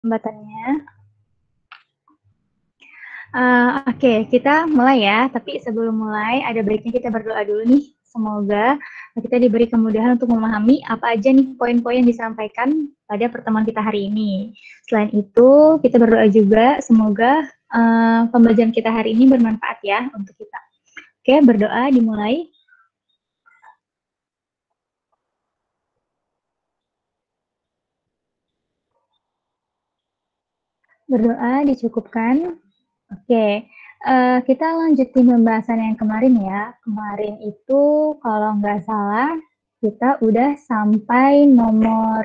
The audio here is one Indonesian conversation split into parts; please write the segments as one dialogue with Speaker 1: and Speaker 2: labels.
Speaker 1: Hambatannya. Oke, kita mulai ya. Tapi sebelum mulai, ada baiknya kita berdoa dulu nih. Semoga kita diberi kemudahan untuk memahami apa aja nih poin-poin yang disampaikan pada pertemuan kita hari ini. Selain itu, kita berdoa juga semoga pembelajaran kita hari ini bermanfaat ya untuk kita. Oke, berdoa dimulai. Berdoa dicukupkan. Oke, kita lanjutin pembahasan yang kemarin ya. Kemarin itu kalau nggak salah kita udah sampai nomor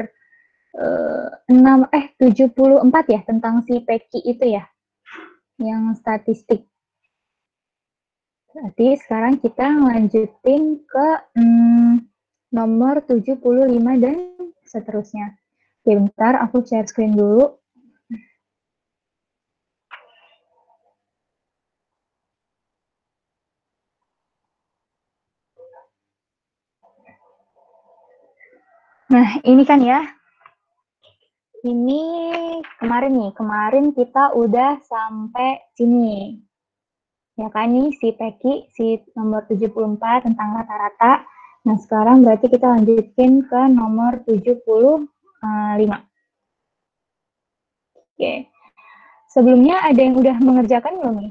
Speaker 1: 74 ya tentang si Peki itu ya, yang statistik. Berarti sekarang kita lanjutin ke nomor 75 dan seterusnya. Oke, bentar aku share screen dulu. Nah, ini kan ya. Ini kemarin kita udah sampai sini. Ya kan nih si Peki, si nomor 74 tentang rata-rata. Nah, sekarang berarti kita lanjutin ke nomor 75. Oke. Sebelumnya ada yang udah mengerjakan belum nih?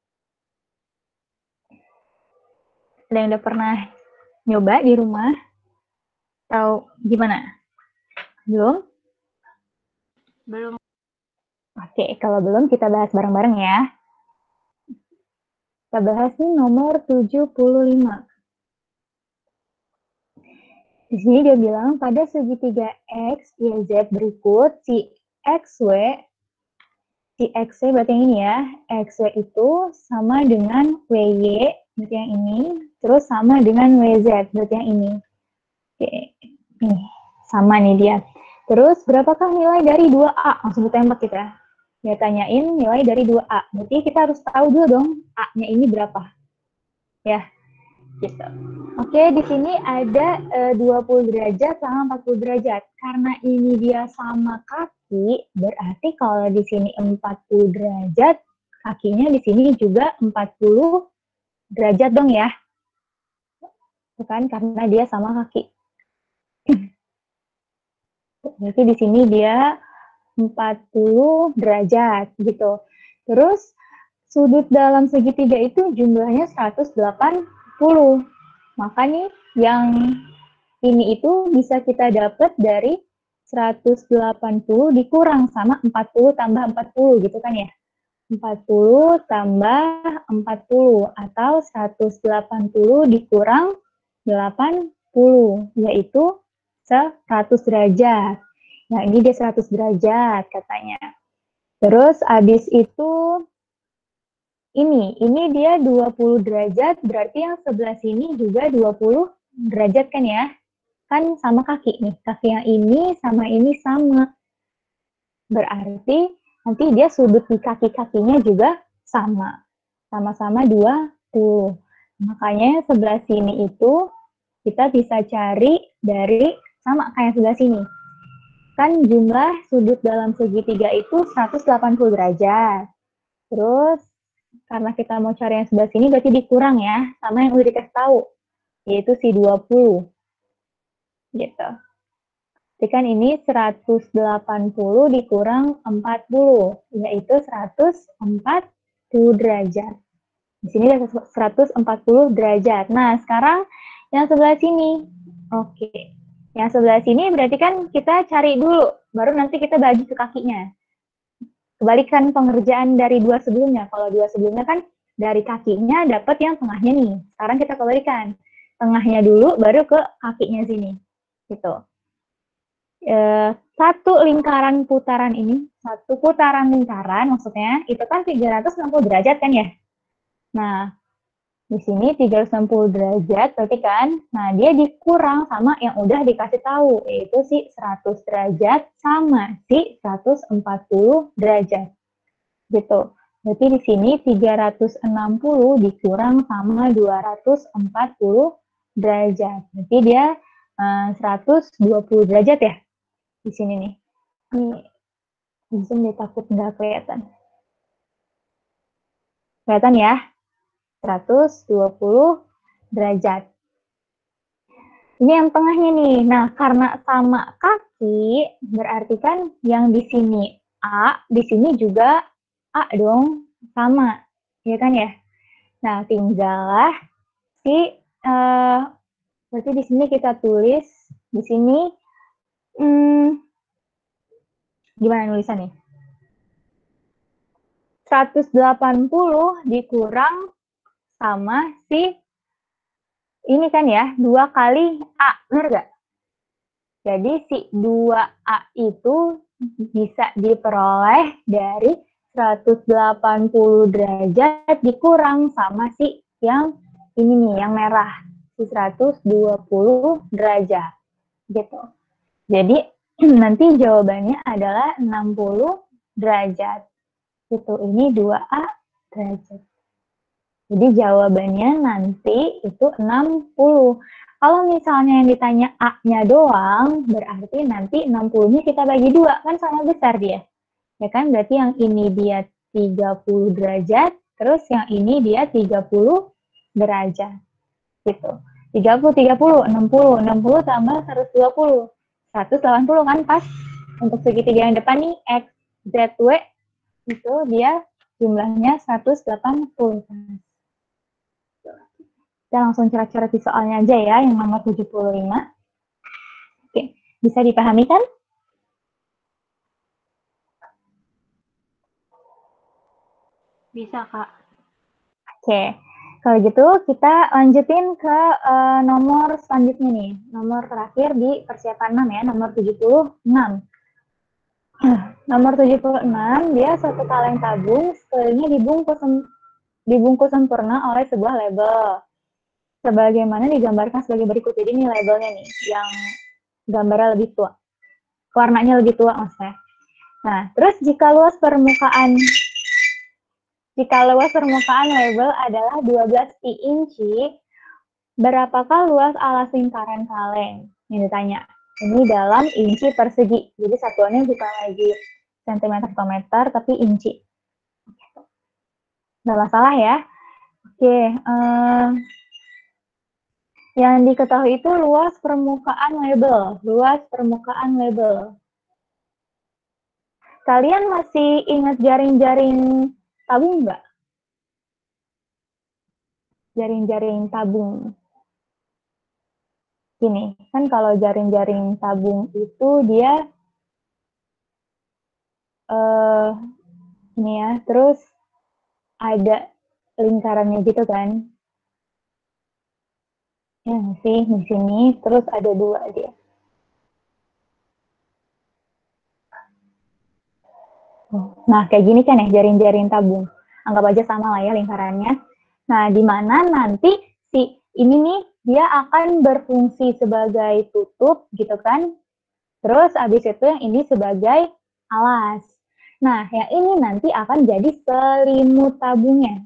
Speaker 1: Ada yang udah pernah nyoba di rumah? Atau gimana? Belum?
Speaker 2: Belum.
Speaker 1: Oke, kalau belum kita bahas bareng-bareng ya. Kita bahas nih nomor 75. Di sini dia bilang pada segitiga X, Y, Z berikut, si XY berarti yang ini ya, XY itu sama dengan WY, berarti yang ini, terus sama dengan WZ, berarti yang ini. Oke, nih, sama nih dia. Terus, berapakah nilai dari 2A? Langsung ditembak kita. Dia tanyain nilai dari 2A. Berarti kita harus tahu dulu dong, A-nya ini berapa. Ya, gitu. Oke, di sini ada 20 derajat sama 40 derajat. Karena ini dia sama kaki, berarti kalau di sini 40 derajat, kakinya di sini juga 40 derajat dong ya. Bukan karena dia sama kaki. Berarti di sini dia 40 derajat gitu. Terus sudut dalam segitiga itu jumlahnya 180. Maka nih yang ini itu bisa kita dapat dari 180 dikurang sama 40 tambah 40 gitu kan ya. 40 tambah 40 atau 180 dikurang 80 yaitu 100 derajat. Nah, ini dia 100 derajat katanya. Terus habis itu ini dia 20 derajat, berarti yang sebelah sini juga 20 derajat kan ya? Kan sama kaki nih, kaki yang ini sama. Berarti nanti dia sudut di kaki-kakinya juga sama-sama 20. Makanya sebelah sini itu kita bisa cari dari sama kayak sebelah sini. Kan jumlah sudut dalam segitiga itu 180 derajat. Terus karena kita mau cari yang sebelah sini berarti dikurang ya sama yang udah dikasih tahu, yaitu si 20. Gitu. Jadi kan ini 180 dikurang 40, yaitu 140 derajat. Di sini ada 140 derajat. Nah, sekarang yang sebelah sini. Oke. Yang sebelah sini berarti kan kita cari dulu, baru nanti kita bagi ke kakinya. Kebalikan pengerjaan dari dua sebelumnya. Kalau dua sebelumnya kan dari kakinya dapat yang tengahnya nih. Sekarang kita kebalikan. Tengahnya dulu, baru ke kakinya sini. Gitu. Satu lingkaran putaran ini, satu putaran lingkaran maksudnya, itu kan 360 derajat kan ya? Nah, di sini 360 derajat, berarti kan, nah dia dikurang sama yang udah dikasih tahu, yaitu si 100 derajat sama si 140 derajat. Gitu. Berarti di sini 360 dikurang sama 240 derajat. Berarti dia 120 derajat ya di sini nih. Di zoom dia takut nggak kelihatan. Kelihatan ya? 120 derajat. Ini yang tengahnya nih. Nah, karena sama kaki, berarti kan yang di sini A, di sini juga A dong, sama. Ya kan ya? Nah, tinggallah si, berarti di sini kita tulis, di sini, gimana nulisannya? 180 dikurang sama si, ini kan ya, 2 kali A, benar nggak? Jadi si 2A itu bisa diperoleh dari 180 derajat dikurang sama si yang ini nih, yang merah. Si 120 derajat. Gitu. Jadi nanti jawabannya adalah 60 derajat. Gitu. Ini 2A derajat. Jadi jawabannya nanti itu 60. Kalau misalnya yang ditanya A-nya doang, berarti nanti 60-nya kita bagi 2. Kan sama besar dia. Ya kan? Berarti yang ini dia 30 derajat, terus yang ini dia 30 derajat. Gitu. 30, 30, 60. 60 tambah 120. 180 kan pas. Untuk segitiga yang depan nih, X, Z, W, itu dia jumlahnya 180. Kita langsung coret-coret di soalnya aja ya, yang nomor 75. Oke, bisa dipahami kan?
Speaker 2: Bisa, Kak.
Speaker 1: Oke, kalau gitu kita lanjutin ke nomor selanjutnya nih. Nomor terakhir di persiapan 6 ya, nomor 76. Nomor 76, dia suatu kaleng tabung, sekelilingnya dibungkus sempurna oleh sebuah label. Sebagaimana digambarkan sebagai berikut. Jadi ini labelnya nih, yang gambarnya lebih tua. Warnanya lebih tua maksudnya. Nah, terus jika luas permukaan label adalah 12 pi inci, berapakah luas alas lingkaran kaleng? Ini ditanya. Ini dalam inci persegi. Jadi satuannya bukan lagi sentimeter atau meter, tapi inci. Nggak masalah ya. Oke. Yang diketahui itu luas permukaan label. Luas permukaan label. Kalian masih ingat jaring-jaring tabung nggak? Jaring-jaring tabung. Gini, kan kalau jaring-jaring tabung itu dia ini ya, terus ada lingkarannya gitu kan. Ya sih, di sini terus ada 2 dia. Nah, kayak gini kan ya jaring-jaring tabung. Anggap aja sama lah ya lingkarannya. Nah, di mana nanti si ini nih dia akan berfungsi sebagai tutup gitu kan. Terus abis itu yang ini sebagai alas. Nah, yang ini nanti akan jadi selimut tabungnya.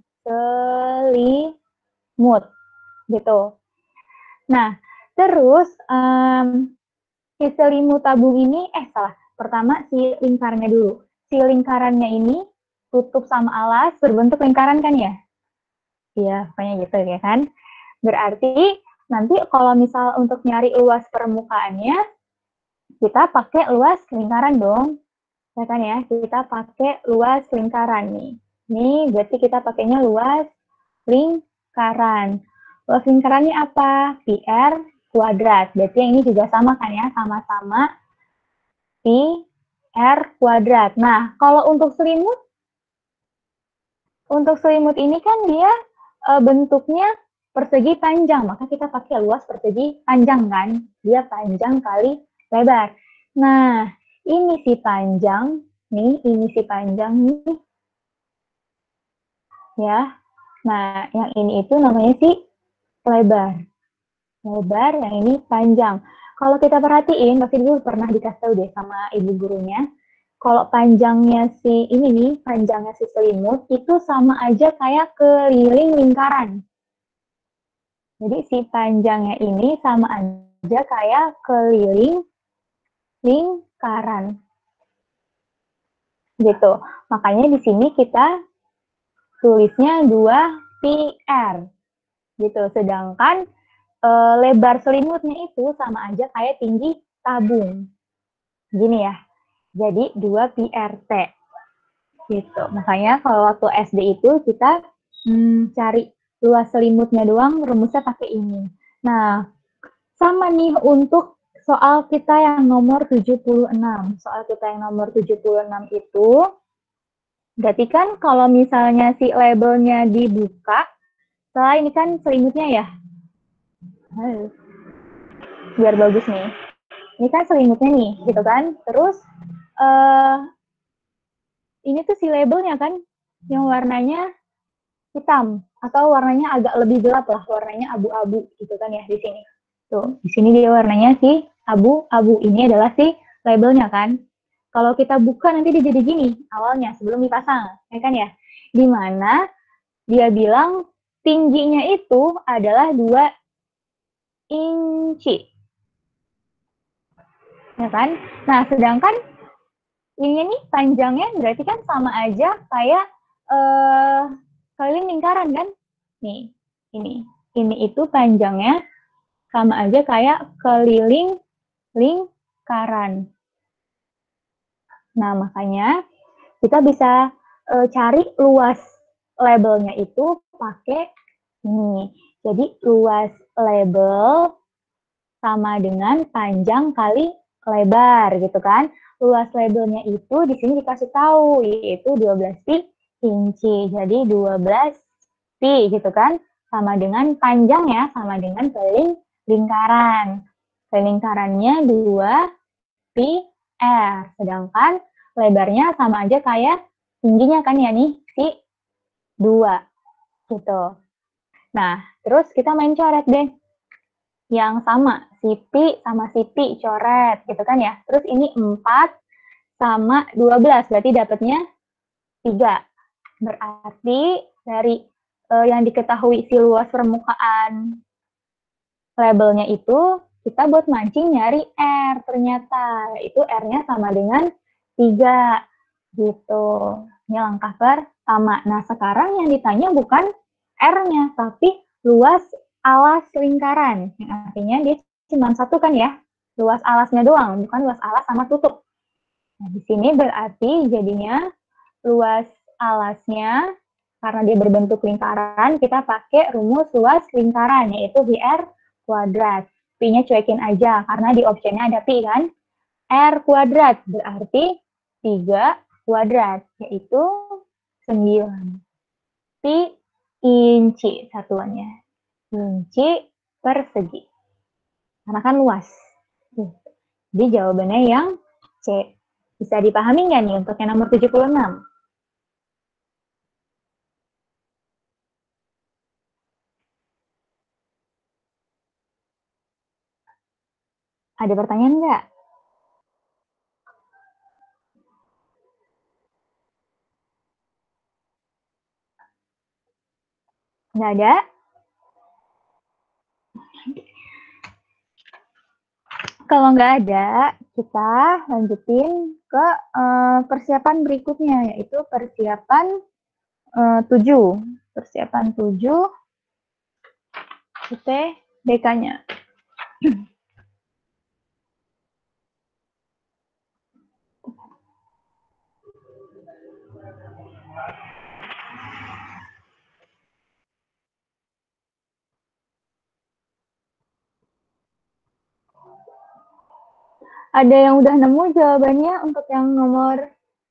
Speaker 1: Selimut gitu. Nah, terus si selimut tabung ini, pertama si lingkarannya dulu. Si lingkarannya ini tutup sama alas berbentuk lingkaran kan ya? Iya, pokoknya gitu ya kan. Berarti nanti kalau misal untuk nyari luas permukaannya, kita pakai luas lingkaran dong. Ya kan ya, kita pakai luas lingkaran nih. Ini berarti kita pakainya luas lingkaran. Luas lingkarannya apa? Pi R kuadrat. Berarti yang ini juga sama kan ya, sama-sama Pi R kuadrat. Nah, kalau untuk selimut ini kan dia bentuknya persegi panjang, maka kita pakai luas persegi panjang kan? Dia panjang kali lebar. Nah, ini si panjang nih, ya. Nah, yang ini itu namanya si lebar. Lebar, yang ini panjang. Kalau kita perhatiin, pasti dulu pernah dikasih tahu deh sama ibu gurunya, kalau panjangnya si ini nih, panjangnya si selimut itu sama aja kayak keliling lingkaran. Jadi si panjangnya ini sama aja kayak keliling lingkaran. Gitu. Makanya di sini kita tulisnya 2πr. Gitu. Sedangkan lebar selimutnya itu sama aja kayak tinggi tabung. Gini ya. Jadi 2πrt. Gitu. Makanya kalau waktu SD itu kita cari luas selimutnya doang, rumusnya pakai ini. Nah, sama nih untuk soal kita yang nomor 76. Soal kita yang nomor 76 itu, berarti kan kalau misalnya si labelnya dibuka, setelah ini kan selimutnya ya. Biar bagus nih. Ini kan selimutnya nih, gitu kan. Terus, ini tuh si labelnya kan, yang warnanya hitam. Atau warnanya agak lebih gelap lah, warnanya abu-abu gitu kan ya di sini. Tuh, di sini dia warnanya si abu-abu. Ini adalah si labelnya kan. Kalau kita buka nanti dia jadi gini awalnya sebelum dipasang, ya kan ya? Di mana dia bilang tingginya itu adalah 2 inci. Ya kan? Nah, sedangkan ini nih panjangnya berarti kan sama aja kayak keliling lingkaran kan? Nih, ini. Ini itu panjangnya sama aja kayak keliling lingkaran. Nah, makanya kita bisa cari luas labelnya itu pakai ini. Jadi, luas label sama dengan panjang kali lebar gitu kan. Luas labelnya itu di sini dikasih tahu yaitu 12 pi inci. Jadi 12 pi gitu kan. Sama dengan panjangnya sama dengan keliling lingkaran. Keliling lingkarannya 2 pi r. Sedangkan lebarnya sama aja kayak tingginya kan ya nih si 2 gitu. Nah, terus kita main coret deh. Yang sama, si pi sama si pi coret gitu kan ya. Terus ini 4 sama 12, berarti dapatnya 3. Berarti dari yang diketahui si luas permukaan labelnya itu, kita buat mancing nyari R ternyata. Itu R-nya sama dengan 3. Gitu. Ini langkah pertama. Nah, sekarang yang ditanya bukan R-nya, tapi luas alas lingkaran. Yang artinya dia cuma satu kan ya. Luas alasnya doang, bukan luas alas sama tutup. Nah, di sini berarti jadinya luas alasnya, karena dia berbentuk lingkaran, kita pakai rumus luas lingkaran, yaitu VR kuadrat. Pi-nya cuekin aja, karena di optionnya ada Pi kan. R kuadrat, berarti 3 kuadrat, yaitu 9. Pi inci satuannya. Inci persegi. Karena kan luas. Jadi jawabannya yang C. Bisa dipahami nggak nih untuk yang nomor 76? Ada pertanyaan nggak? Nggak ada? Kalau nggak ada, kita lanjutin ke persiapan berikutnya, yaitu persiapan 7. Persiapan 7, UTBK-nya. Ada yang udah nemu jawabannya untuk yang nomor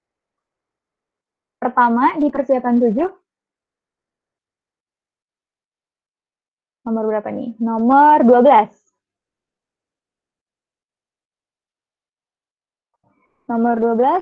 Speaker 1: pertama di persiapan 7? Nomor berapa nih? Nomor 12. Nomor 12.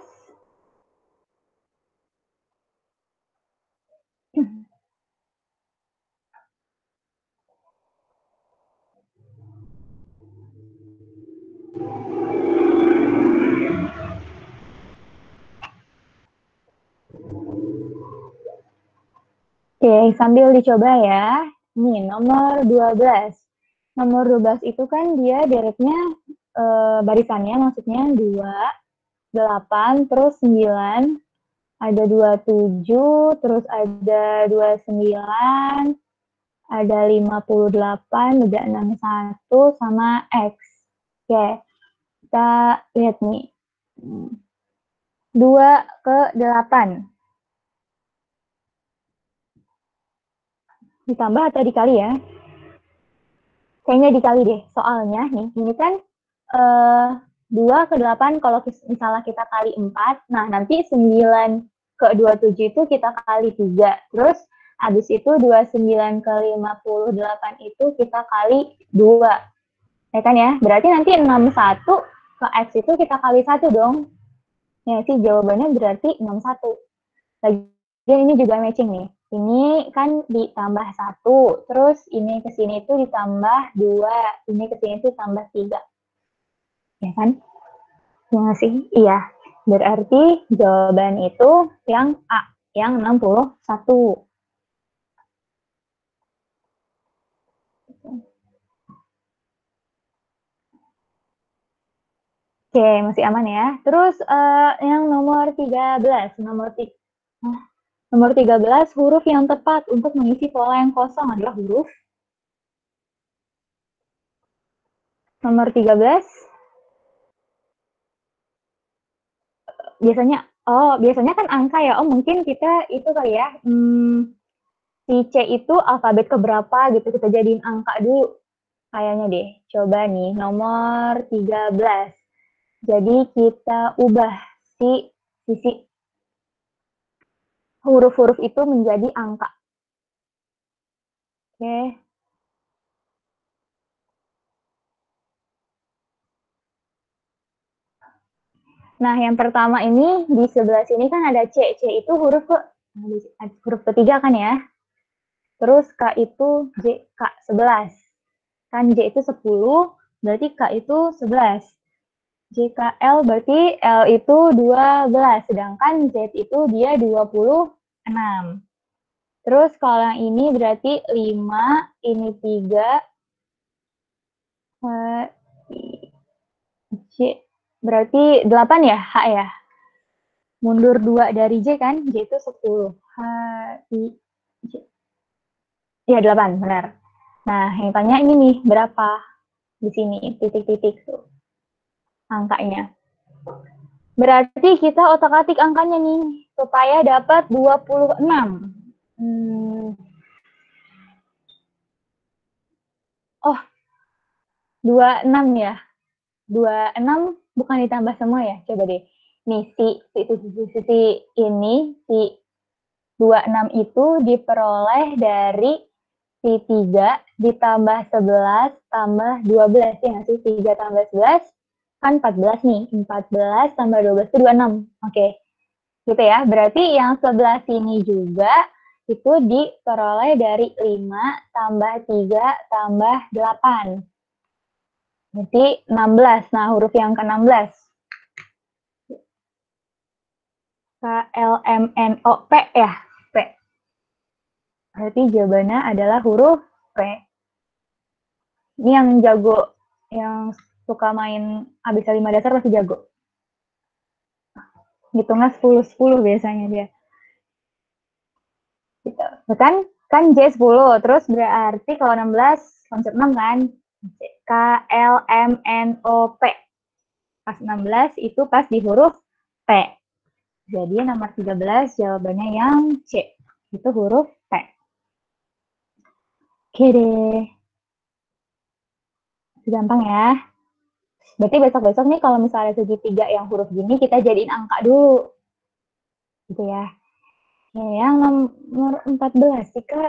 Speaker 1: Oke, sambil dicoba ya. Nih, nomor 12. Nomor 12 itu kan dia deretnya barisannya maksudnya 2, 8, terus 9, ada 27, terus ada 29, ada 58, ada 61, sama X. Oke, kita lihat nih. 2 ke 8. Ditambah atau dikali ya? Kayaknya dikali deh. Soalnya nih, ini kan 2 ke 8 kalau misalnya kita kali 4, nah nanti 9 ke 27 itu kita kali 3. Terus habis itu 29 ke 58 itu kita kali 2. Ya kan ya? Berarti nanti 61 ke X itu kita kali 1 dong. Ya sih, jawabannya berarti 61. Lagian ini juga matching nih. Ini kan ditambah 1, terus ini ke sini itu ditambah 2, ini ke sini itu tambah 3. Ya kan? Ya nggak sih? Iya. Berarti jawaban itu yang A, yang 61. Oke, masih aman ya. Terus yang nomor 13. Nomor 13, huruf yang tepat untuk mengisi pola yang kosong adalah huruf. Nomor 13, biasanya kan angka ya. Oh, mungkin kita itu kali ya, si C itu alfabet keberapa gitu, kita jadiin angka dulu. Kayaknya deh. Coba nih, nomor 13. Jadi kita ubah sisi huruf-huruf itu menjadi angka. Oke. Nah, yang pertama ini di sebelah sini kan ada C. C itu huruf ketiga kan ya. Terus K itu K 11. Kan J itu 10, berarti K itu 11. JKL berarti L itu 12, sedangkan Z itu dia 26. Terus kalau yang ini berarti 5, ini 3, J berarti 8 ya, H ya. Mundur 2 dari J kan, J itu 10. H, I, J. Ya, 8, benar. Nah, yang tanya ini nih, berapa? Di sini, titik-titik tuh, angkanya. Berarti kita otak-atik angkanya nih, supaya dapat 26. Oh, 26 ya. 26 bukan ditambah semua ya? Coba deh. Nih, si ini, si 26 itu diperoleh dari si 3 ditambah 11 tambah 12. Ya nggak sih? 3 tambah 11 kan 14 nih. 14 tambah 12 itu 26. Oke. Gitu ya. Berarti yang sebelah sini juga itu diperoleh dari 5 tambah 3 tambah 8. Berarti 16. Nah, huruf yang ke-16. KLMNOP ya? P. Berarti jawabannya adalah huruf P. Ini yang jago, yang suka main ABC 5 dasar pasti jago. Hitungnya 10-10 biasanya dia. Gitu. Kan J 10, terus berarti kalau 16, konsep 6 kan? KLMNOP. Pas 16 itu pas di huruf P. Jadi nomor 13 jawabannya yang C. Itu huruf P. Oke deh. Gampang ya. Berarti besok-besok nih kalau misalnya segitiga yang huruf gini, kita jadiin angka dulu. Gitu ya. Ya, yang nomor 14, jika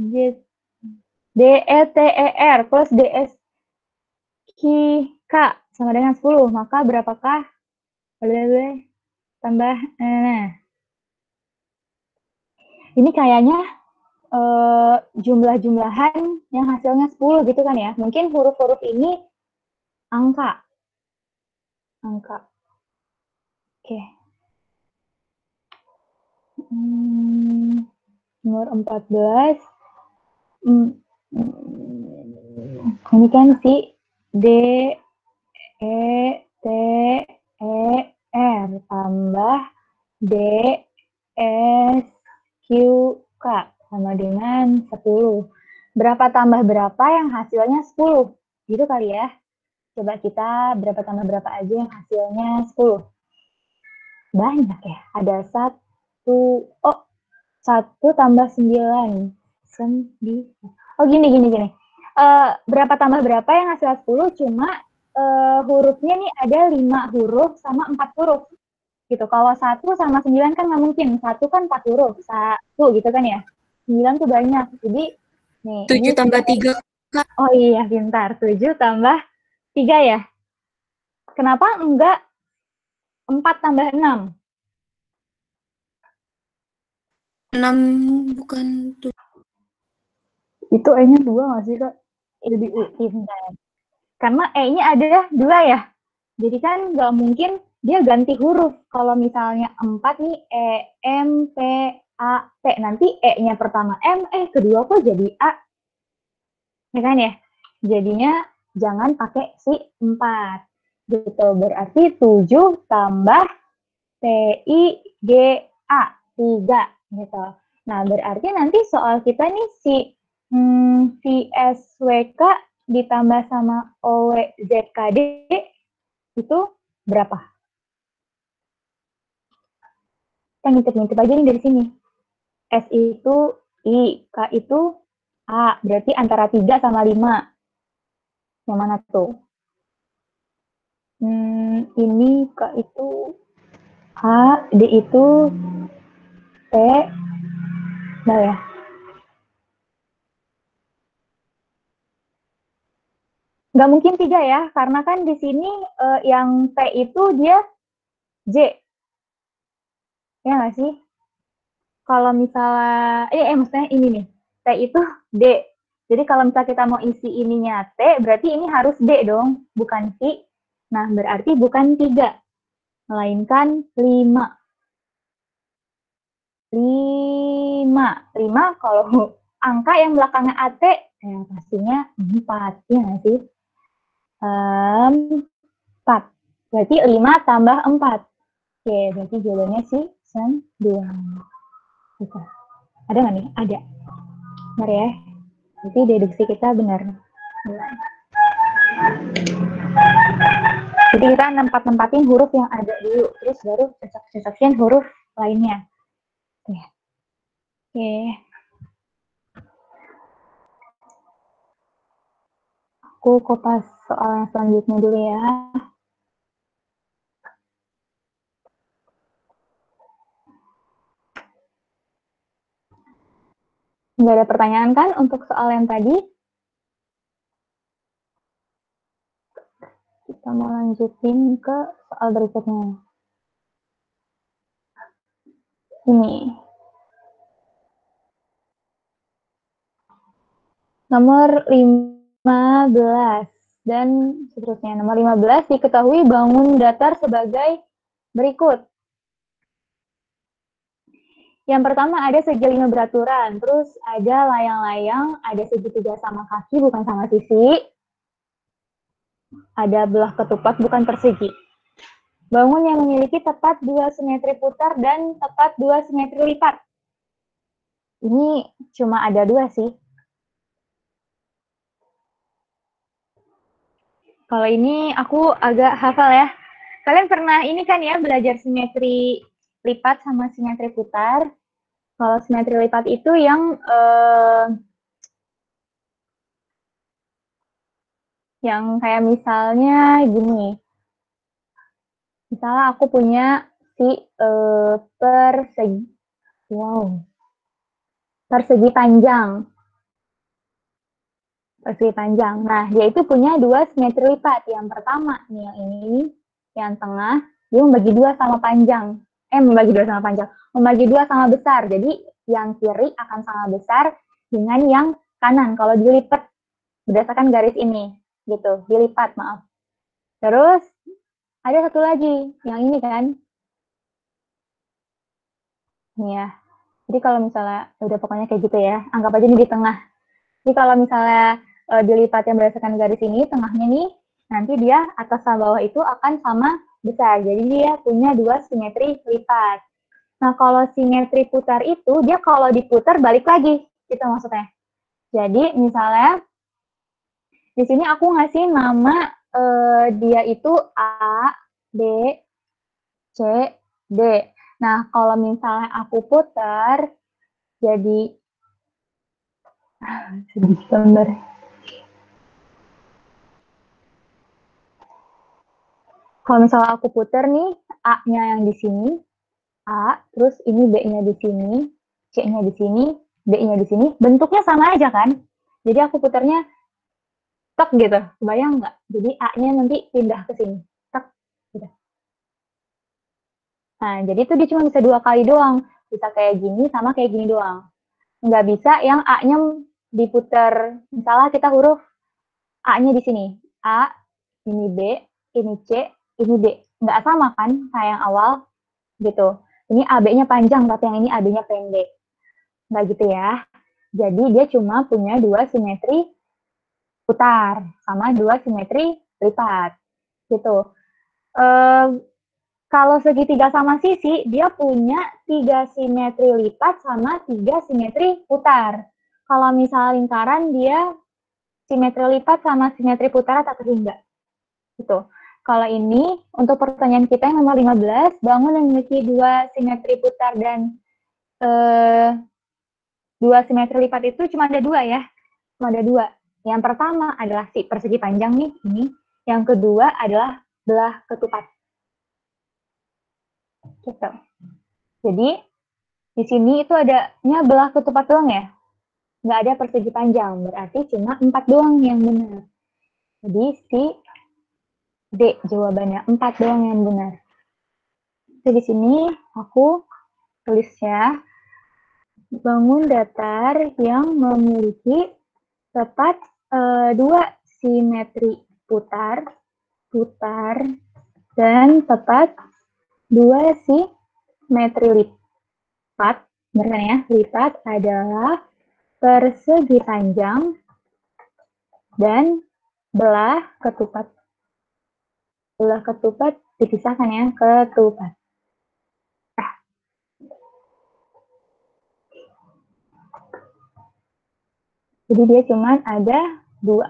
Speaker 1: DETER plus DSK sama dengan 10, maka berapakah tambah, ini kayaknya jumlah-jumlahan yang hasilnya 10 gitu kan ya. Mungkin huruf-huruf ini angka. Oke. Nomor 14. Ini kan si D, E, T, E, R tambah D, SQK sama dengan 10. Berapa tambah berapa yang hasilnya 10? Gitu kali ya. Coba kita berapa tambah berapa aja yang hasilnya 10. Banyak ya. Ada 1. Oh, 1 tambah 9. Oh, gini. Berapa tambah berapa yang hasilnya 10, cuma hurufnya nih ada 5 huruf sama 4 huruf. Gitu. Kalau 1 sama 9 kan nggak mungkin. 1 kan 4 huruf. 1 gitu kan ya. 9 tuh banyak. Jadi, nih.
Speaker 3: 7 tambah 3.
Speaker 1: Oh iya, pintar. 7 tambah 3 ya. Kenapa enggak 4 tambah 6?
Speaker 3: 6 bukan 7.
Speaker 1: Itu E-nya 2 nggak sih, Kak? Jadi pintar. Karena E-nya ada 2 ya. Jadi kan nggak mungkin dia ganti huruf. Kalau misalnya 4 nih, E, M, P, A, P. Nanti E-nya pertama M, kedua kok jadi A. Ya kan ya? Jadinya jangan pakai si 4. Gitu. Berarti 7 tambah TIGA. 3. Gitu. Nah, berarti nanti soal kita nih si VSWK ditambah sama OWZKD itu berapa? Kita ngintip-ngintip aja nih dari sini. S itu I, K itu A. Berarti antara 3 sama 5. Yang mana tuh? Ini K itu A, D itu T. Nah ya. Nggak mungkin 3 ya, karena kan di sini yang T itu dia J. Ya nggak sih? Kalau misalnya, maksudnya ini nih, T itu D. Jadi kalau misalnya kita mau isi ininya T, berarti ini harus D dong, bukan I. Nah, berarti bukan 3, melainkan 5. 5 kalau angka yang belakangnya AT, pastinya 4, ya nggak sih? 4. Berarti 5 tambah 4. Oke, berarti jawabannya sih 9. Gitu. Ada nggak nih? Ada. Benar ya? Berarti deduksi kita benar. Jadi kita nempatin huruf yang ada dulu, terus baru cocok-cocokin huruf lainnya. Oke. Aku kopas soal yang selanjutnya dulu ya. Nggak ada pertanyaan kan untuk soal yang tadi? Kita mau lanjutin ke soal berikutnya. Ini. Nomor 15 dan seterusnya. Nomor 15 diketahui bangun datar sebagai berikut. Yang pertama ada segi 5 beraturan, terus ada layang-layang, ada segitiga sama kaki bukan sama sisi, ada belah ketupat bukan persegi. Bangun yang memiliki tepat 2 simetri putar dan tepat 2 simetri lipat. Ini cuma ada 2 sih. Kalau ini aku agak hafal ya. Kalian pernah ini kan ya belajar simetri lipat sama simetri putar. Kalau simetri lipat itu yang kayak misalnya gini. Misalnya aku punya si persegi panjang. Persegi panjang. Nah, dia itu punya 2 simetri lipat. Yang pertama, nih yang ini, yang tengah, dia membagi 2 sama panjang. Membagi 2 sama panjang. Membagi 2 sama besar. Jadi, yang kiri akan sama besar dengan yang kanan. Kalau dilipat berdasarkan garis ini. Gitu, dilipat, maaf. Terus, ada satu lagi. Yang ini kan. Nih ya. Jadi, kalau misalnya, udah pokoknya kayak gitu ya. Anggap aja ini di tengah. Jadi, kalau misalnya dilipat yang berdasarkan garis ini, tengahnya nih, nanti dia atas sama bawah itu akan sama besar. Jadi dia punya 2 simetri lipat. Nah, kalau simetri putar itu, dia kalau diputar balik lagi, gitu maksudnya. Jadi, misalnya, di sini aku ngasih nama dia itu A, B, C, D. Nah, kalau misalnya aku putar, jadi, sedih gambar. Kalau misalnya aku putar nih, A-nya yang di sini, A, terus ini B-nya di sini, C-nya di sini, D-nya di sini, bentuknya sama aja kan? Jadi aku putarnya tek gitu, kebayang nggak? Jadi A-nya nanti pindah ke sini, tek gitu. Nah, jadi itu dia cuma bisa 2 kali doang, bisa kayak gini sama kayak gini doang. Nggak bisa yang A-nya diputar, misalnya kita huruf A-nya di sini, A, ini B, ini C, ini D. Nggak sama kan kayak yang awal gitu. Ini AB-nya panjang, tapi yang ini AB-nya pendek. Nggak gitu ya. Jadi dia cuma punya 2 simetri putar, sama 2 simetri lipat. Gitu. Kalau segitiga sama sisi, dia punya 3 simetri lipat sama 3 simetri putar. Kalau misal lingkaran, dia simetri lipat sama simetri putar atau enggak. Gitu. Kalau ini, untuk pertanyaan kita yang nomor 15, bangun yang memiliki 2 simetri putar dan 2 simetri lipat itu cuma ada 2 ya. Cuma ada 2. Yang pertama adalah si persegi panjang nih, ini. Yang kedua adalah belah ketupat. Gitu. Jadi, di sini itu adanya belah ketupat doang ya. Nggak ada persegi panjang, berarti cuma 4 doang yang benar. Jadi, si D jawabannya, 4 doang yang benar. Jadi, di sini aku tulis ya, bangun datar yang memiliki tepat 2 simetri putar, dan tepat 2 simetri lipat. Benar ya, lipat adalah persegi panjang dan belah ketupat. Belah ketupat dipisahkan ya, ketupat. Jadi dia cuma ada 2.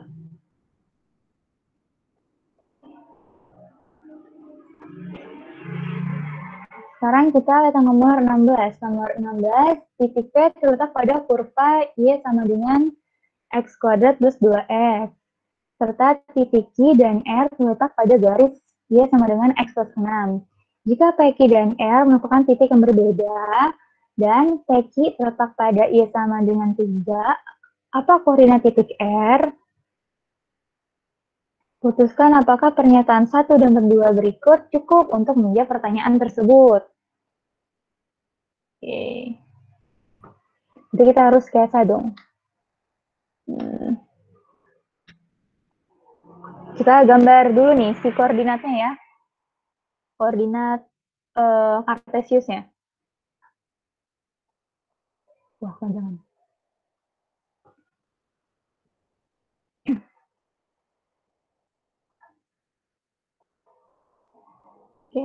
Speaker 1: Sekarang kita lihat yang nomor 16. Nomor 16, titik P terletak pada kurva Y sama dengan X kuadrat plus 2X. Serta titik Q dan R terletak pada garis Y sama dengan X plus 6. Jika PQ dan R merupakan titik yang berbeda, dan PQ terletak pada Y sama dengan 3, apa koordinat titik R? Putuskan apakah pernyataan 1 dan 2 berikut cukup untuk menjawab pertanyaan tersebut. Oke. Jadi kita harus sketsa dong. Kita gambar dulu nih si koordinatnya ya. Koordinat Kartesiusnya. Wah, jangan. Oke.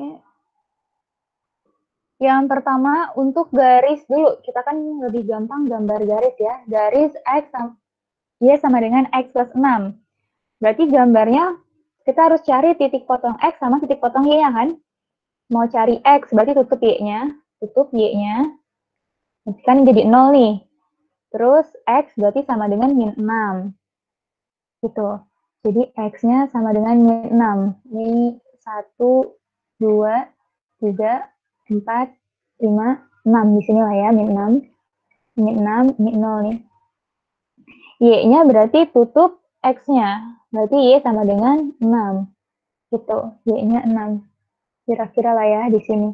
Speaker 1: Yang pertama, untuk garis dulu. Kita kan lebih gampang gambar garis ya. Garis X Y sama dengan X plus 6. Berarti gambarnya kita harus cari titik potong X sama titik potong Y ya kan? Mau cari X, berarti tutup Y-nya. Tutup Y-nya. Kan jadi 0 nih. Terus X berarti sama dengan min 6. Gitu. Jadi X-nya sama dengan min 6. Ini 1, 2, 3, 4, 5, 6. Di sini lah ya, min 6. Min 6, min 0 nih. Y-nya berarti tutup X-nya. Berarti Y sama dengan 6. Gitu. Y-nya 6. Kira-kira lah ya di sini.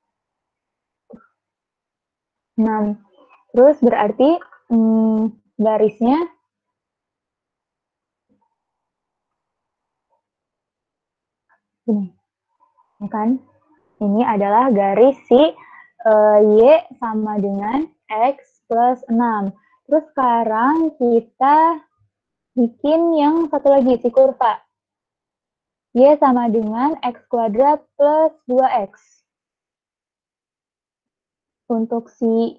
Speaker 1: 6. Terus berarti garisnya ini. Ya kan? Ini adalah garis si Y sama dengan X plus 6. Terus sekarang kita bikin yang satu lagi, si kurva. Y sama dengan X kuadrat plus 2X. untuk si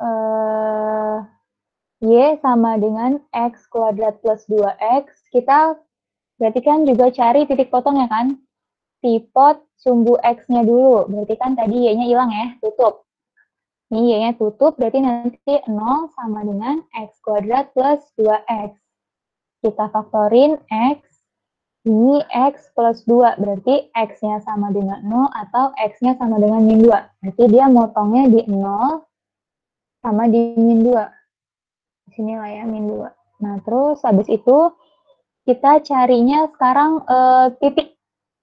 Speaker 1: Y sama dengan X kuadrat plus 2X, kita berarti kan juga cari titik potongnya kan? Tipot sumbu X-nya dulu. Berarti kan tadi Y-nya hilang ya, tutup. Ini Y-nya tutup, berarti nanti 0 sama dengan X kuadrat plus 2X. Kita faktorin X, ini X plus 2, berarti X-nya sama dengan 0 atau X-nya sama dengan min 2. Berarti dia motongnya di 0 sama di min 2. Di sini lah ya, min 2. Nah, terus habis itu kita carinya sekarang titik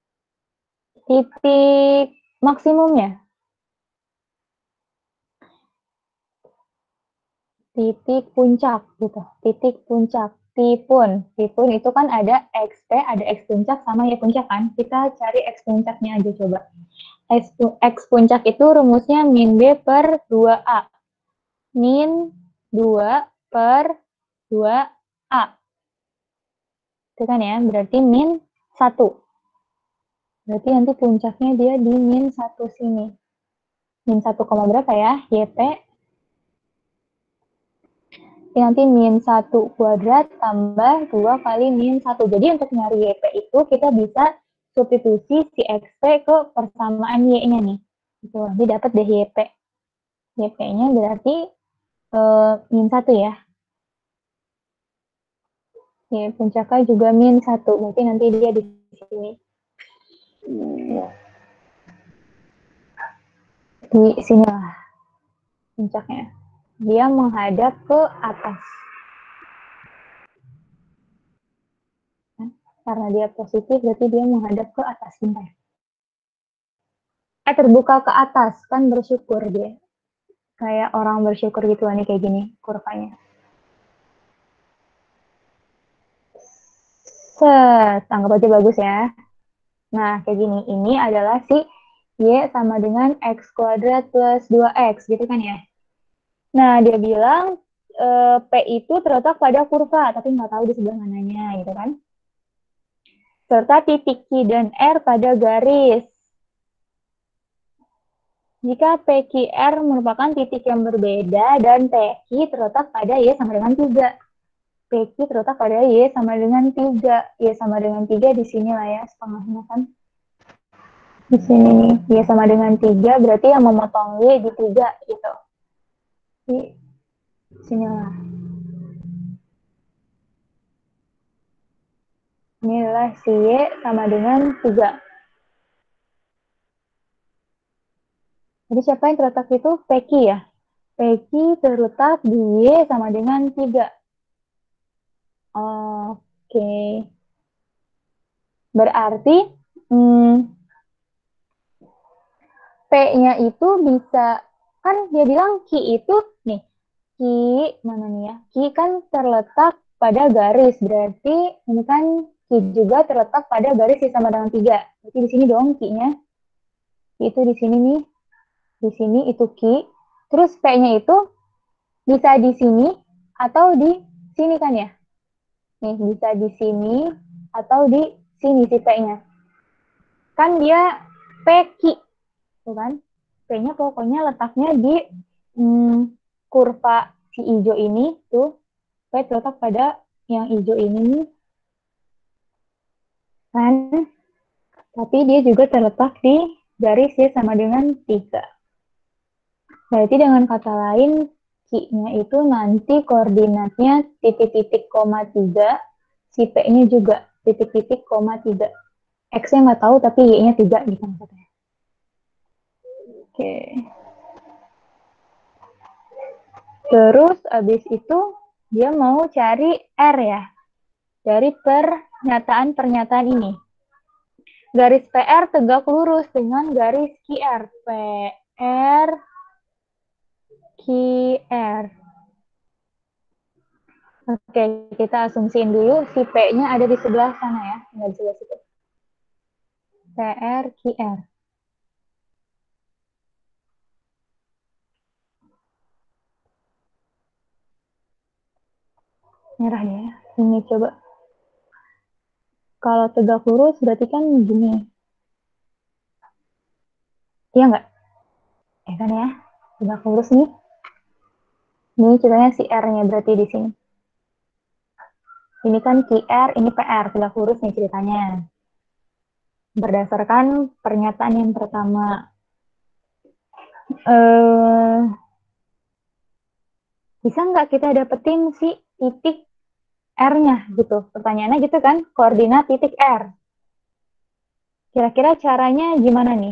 Speaker 1: maksimumnya. Titik puncak gitu. Titik puncak. Tipun itu kan ada XP, ada X puncak sama Y puncak kan. Kita cari X puncaknya aja coba. X puncak itu rumusnya min B per 2A. Min 2 per 2A. Itu kan ya, berarti min 1. Berarti nanti puncaknya dia di min 1 sini. Min 1, berapa ya? YP. Nanti min 1 kuadrat tambah 2 kali min 1. Jadi untuk nyari YP itu kita bisa substitusi si XP ke persamaan Y-nya nih. Gitu. Jadi dapat deh YP. YP-nya berarti min 1 ya. Ya, puncaknya juga min 1. Berarti nanti dia di sini. Di sinilah puncaknya. Dia menghadap ke atas. Karena dia positif, berarti dia menghadap ke atas. Bentar. Terbuka ke atas, kan bersyukur dia. Kayak orang bersyukur gitu nih, kayak gini kurvanya. Anggap aja bagus ya. Nah, kayak gini. Ini adalah si Y sama dengan X kuadrat plus 2X, gitu kan ya. Nah, dia bilang P itu terletak pada kurva, tapi nggak tahu di sebelah mananya, gitu kan. Serta titik Q dan R pada garis. Jika PQR merupakan titik yang berbeda dan PQ terletak pada Y sama dengan 3. PQ terletak pada Y sama dengan 3. Y sama dengan 3 di sini lah ya, setengahnya kan. Di sini nih, Y sama dengan 3, berarti yang memotong Y di 3 gitu. Di sini lah. Ini adalah si Y sama dengan 3. Jadi siapa yang terletak itu? PQ ya. PQ terletak di Y sama dengan 3. Oke. Berarti P-nya itu bisa, kan dia bilang Q itu, nih, Q, mana nih ya? Q kan terletak pada garis, berarti ini kan Q juga terletak pada garis yang sama dengan 3. Berarti di sini dong Q-nya. Itu di sini nih. Di sini itu Q. Terus P-nya itu bisa di sini atau di sini kan ya? Nih, bisa di sini atau di sini si P-nya. Kan dia PQ, tuh kan? P-nya pokoknya letaknya di kurva si hijau ini, tuh. P terletak pada yang hijau ini nih. Kan? Tapi dia juga terletak di garis Y sama dengan 3. Berarti dengan kata lain, Q-nya itu nanti koordinatnya titik-titik koma 3, si P-nya juga titik-titik koma 3. X-nya nggak tahu, tapi Y-nya 3 gitu maksudnya. Oke. Terus abis itu dia mau cari R ya. Dari pernyataan ini. Garis PR tegak lurus dengan garis QR. PR QR. Oke, kita asumsiin dulu si P-nya ada di sebelah sana ya, nggak di sebelah situ. PR QR. Merah ya. Ini coba. Kalau tegak lurus berarti kan gini. Iya nggak? Ya kan ya? tegak lurus nih. Ini ceritanya si R-nya berarti di sini. Ini kan QR, ini PR, tegak lurus nih ceritanya. Berdasarkan pernyataan yang pertama. Bisa nggak kita dapetin si titik R-nya gitu? Pertanyaannya gitu kan, koordinat titik R. Kira-kira caranya gimana nih?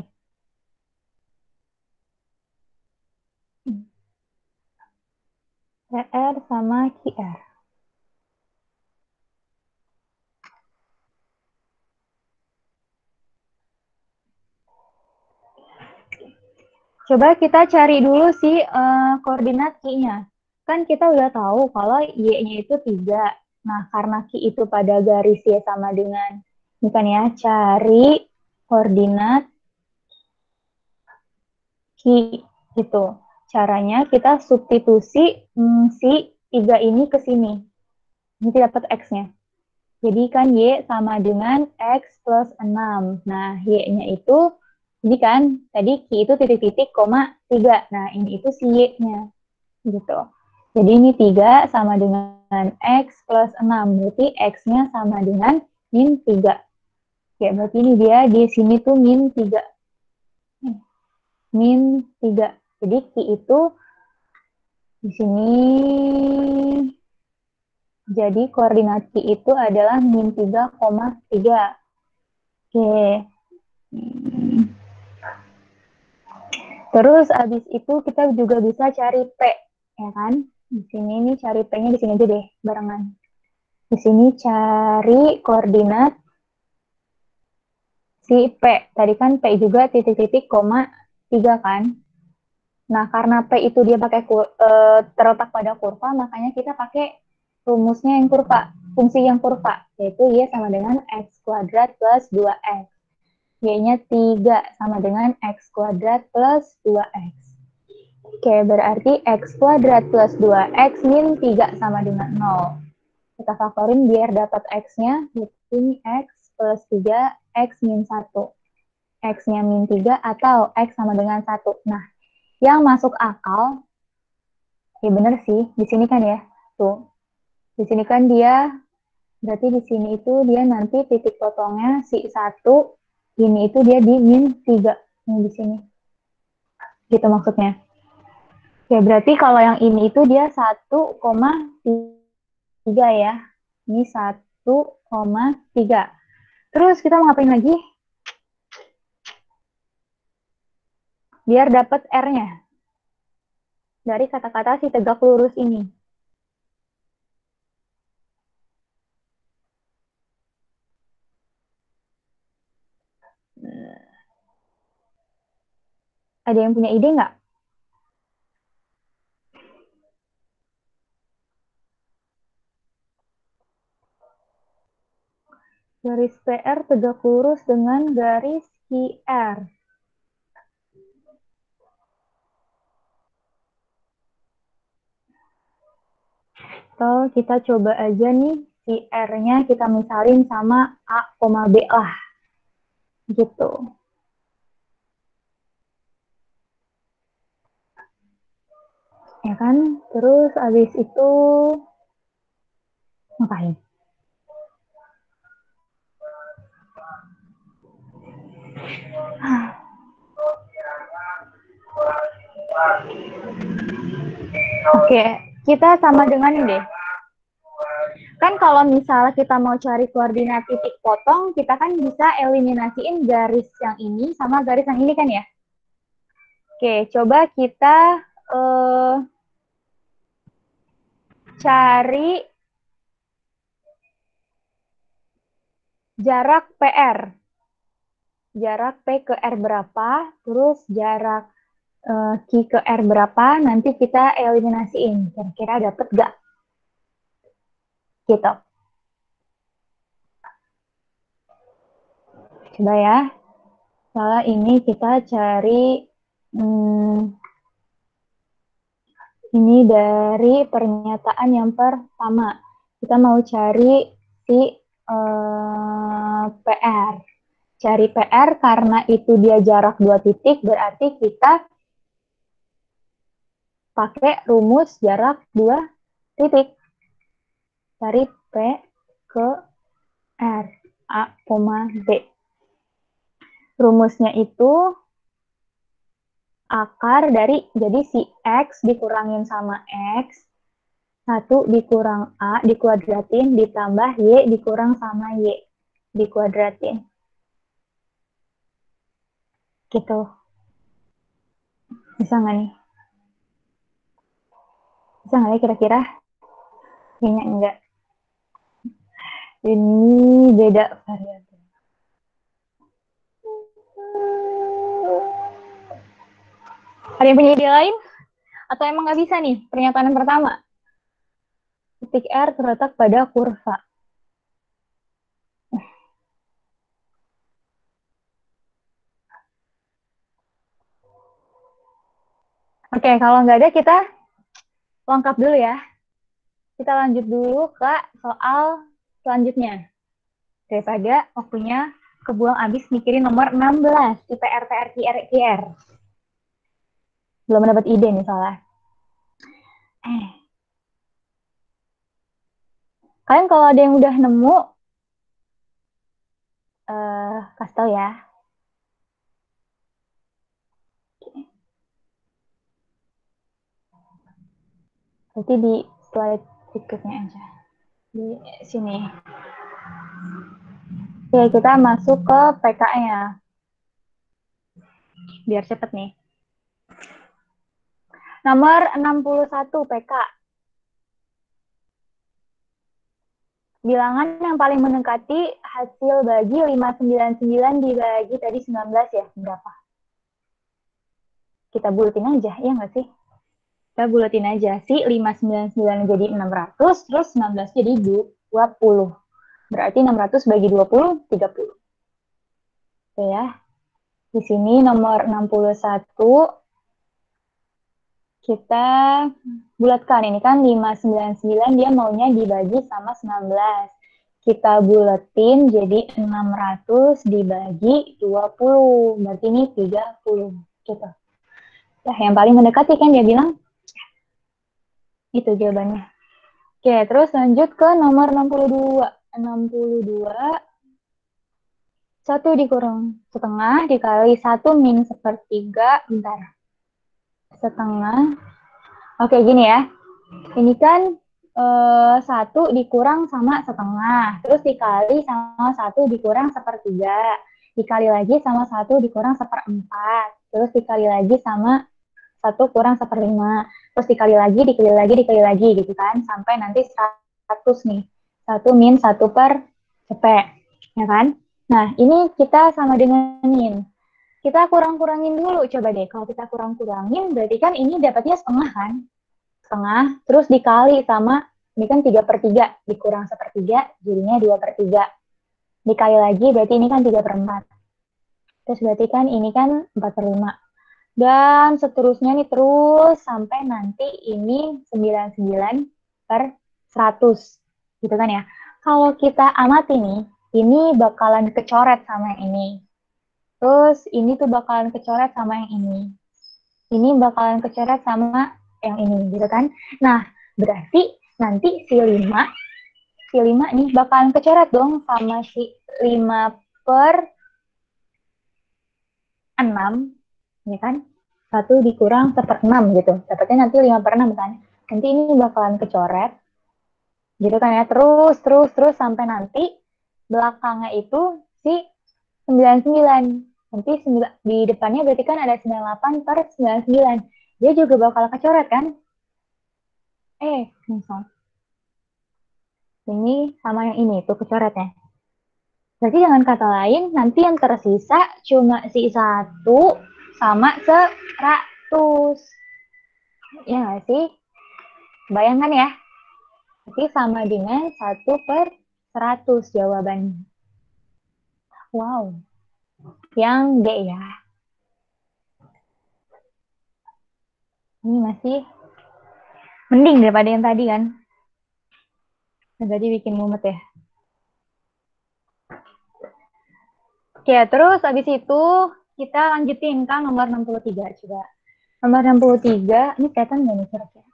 Speaker 1: PR sama QR. Coba kita cari dulu sih koordinat Q-nya. Kan kita udah tahu kalau Y-nya itu 3. Nah, karena Q itu pada garis Y sama dengan, ini kan ya, cari koordinat Q gitu. Caranya kita substitusi si 3 ini ke sini. Nanti dapat X-nya. Jadi kan Y sama dengan X plus 6. Nah, Y-nya itu, ini kan, tadi Q itu titik-titik, koma 3. Nah, ini itu si Y-nya. Gitu. Jadi ini 3 sama dengan X plus 6. Berarti X-nya sama dengan min 3. Ya, berarti ini dia di sini tuh min 3. Min 3. Jadi Q itu di sini, jadi koordinat Q itu adalah min 3,3. Oke. Terus abis itu kita juga bisa cari P, ya kan? Di sini nih cari P-nya di sini aja deh, barengan. Di sini cari koordinat si P. Tadi kan P juga titik-titik, koma 3 kan? Nah, karena P itu dia pakai terletak pada kurva, makanya kita pakai rumusnya yang kurva, fungsi yang kurva, yaitu Y sama dengan X kuadrat plus 2X. Y-nya 3 sama dengan X kuadrat plus 2X. Oke, berarti X kuadrat plus 2X min 3 sama dengan 0. Kita faktorin biar dapat X-nya, ini X plus 3, X min 1. X-nya min 3 atau X sama dengan 1. Nah, yang masuk akal, ya bener sih, di sini kan ya, tuh. Di sini kan dia, berarti di sini itu dia nanti titik potongnya si 1, ini itu dia di min 3. Ini di sini. Gitu maksudnya. Ya, berarti kalau yang ini itu dia 1,3 ya. Ini 1,3. Terus kita mau ngapain lagi? Biar dapat R-nya. Dari kata-kata si tegak lurus ini. Ada yang punya ide nggak? Garis PR tegak lurus dengan garis QR. Atau kita coba aja nih, QR-nya kita misalin sama A, B lah. Gitu. Ya kan? Terus abis itu ngapain? Oke, kita sama dengan ini deh. Kan kalau misalnya kita mau cari koordinat titik potong, kita kan bisa eliminasiin garis yang ini sama garis yang ini kan ya? Oke, coba kita cari jarak PR. Jarak P ke R berapa, terus jarak Q ke R berapa, nanti kita eliminasiin. Kira-kira dapet gak? Gitu. Coba ya. Soalnya ini kita cari, ini dari pernyataan yang pertama. Kita mau cari si PR. Cari PR karena itu dia jarak 2 titik, berarti kita pakai rumus jarak 2 titik. Dari P ke R, A, B. Rumusnya itu akar dari, jadi si X dikurangin sama X, 1 dikurang A dikuadratin, ditambah Y dikurang sama Y dikuadratin. Gitu. Bisa nggak nih? Bisa nggak ya kira-kira? Kayaknya enggak. Ini beda variabel. Ada yang punya ide lain? Atau emang nggak bisa nih pernyataan pertama? Titik R terletak pada kurva. Oke, kalau nggak ada kita lengkap dulu ya. Kita lanjut dulu ke soal selanjutnya. Daripada waktunya kebuang abis mikirin nomor 16, IPR, PR, QR, QR. Belum dapat ide nih soalnya. Kalian kalau ada yang udah nemu, kasih tau ya. Nanti di slide berikutnya aja. Di sini. Oke, kita masuk ke PK-nya. Biar cepet nih. Nomor 61 PK. Bilangan yang paling mendekati hasil bagi 599 dibagi tadi 19 ya, berapa? Kita bulatin aja, ya nggak sih? Kita bulatin aja sih, 599 jadi 600, terus 19 jadi 20. Berarti 600 bagi 20, 30. Oke ya. Di sini nomor 61, kita bulatkan. Ini kan 599, dia maunya dibagi sama 19. Kita buletin jadi 600 dibagi 20. Berarti ini 30. Gitu. Nah, yang paling mendekati kan dia bilang. Itu jawabannya. Oke, terus lanjut ke nomor 62. 62. 1 dikurang setengah dikali 1 min sepertiga. Bentar. Setengah. Oke, gini ya. Ini kan 1 dikurang sama setengah. Terus dikali sama 1 dikurang sepertiga. Dikali lagi sama 1 dikurang seperempat. Terus dikali lagi sama 1 kurang seperlima. Terus dikali lagi gitu kan. Sampai nanti 100 nih. 1 min 1 per cepet. Ya kan? Nah, ini kita sama dengenin. Kita kurang-kurangin dulu. Coba deh, kalau kita kurang-kurangin, berarti kan ini dapatnya setengah kan? Setengah. Terus dikali sama, ini kan 3/3. Dikurang sepertiga, jadinya 2/3. Dikali lagi, berarti ini kan 3/4. Terus berarti kan ini kan 4/5. Dan seterusnya nih terus sampai nanti ini 99/100. Gitu kan ya. Kalau kita amati nih, ini bakalan kecoret sama yang ini. Terus ini tuh bakalan kecoret sama yang ini. Ini bakalan kecoret sama yang ini gitu kan. Nah, berarti nanti si 5 nih bakalan kecoret dong sama si 5/6. Ya kan? 1 dikurang 1/6 gitu. Dapatnya nanti 5/6 kan. Nanti ini bakalan kecoret. Gitu kan ya. Terus sampai nanti belakangnya itu si 99. Nanti di depannya berarti kan ada 98/99. Dia juga bakal kecoret kan? Misal. Ini sama yang ini tuh kecoretnya. Berarti dengan kata lain, nanti yang tersisa cuma si 1 sama 100. Ya nggak sih? Bayangkan ya. Berarti sama dengan 1/100 jawabannya. Wow. Yang D ya. Ini masih mending daripada yang tadi kan. Yang tadi bikin mumet ya. Oke, terus habis itu kita lanjutin kan nomor 63 coba. Nomor 63, ini kelihatan nggak nih kira-kira?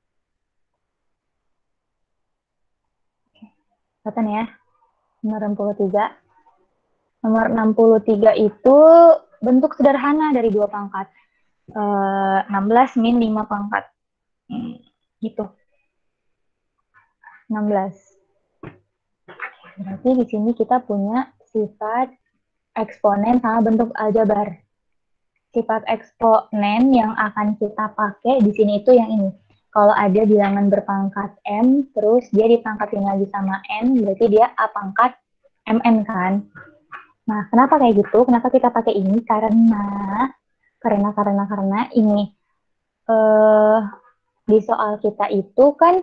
Speaker 1: Kelihatan ya, nomor 63. Nomor 63 itu bentuk sederhana dari 2 pangkat. 16 min 5 pangkat. Gitu. 16. Berarti di sini kita punya sifat eksponen sama bentuk aljabar. Sifat eksponen yang akan kita pakai di sini itu yang ini. Kalau ada bilangan berpangkat M, terus dia dipangkatin lagi sama N, berarti dia A pangkat MN kan. Nah, kenapa kayak gitu? Kenapa kita pakai ini? Karena ini di soal kita itu kan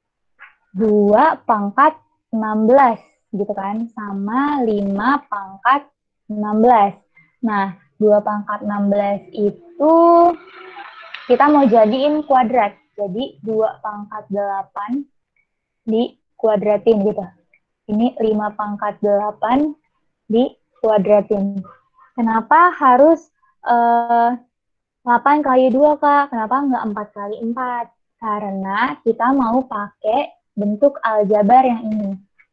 Speaker 1: 2 pangkat 16 gitu kan, sama 5 pangkat 16. Nah, 2 pangkat 16 itu kita mau jadiin kuadrat. Jadi 2 pangkat 8 dikuadratin gitu. Ini 5 pangkat 8 dikuadratin. Kenapa harus 8 kali 2, Kak? Kenapa nggak 4 kali 4? Karena kita mau pakai bentuk aljabar yang ini.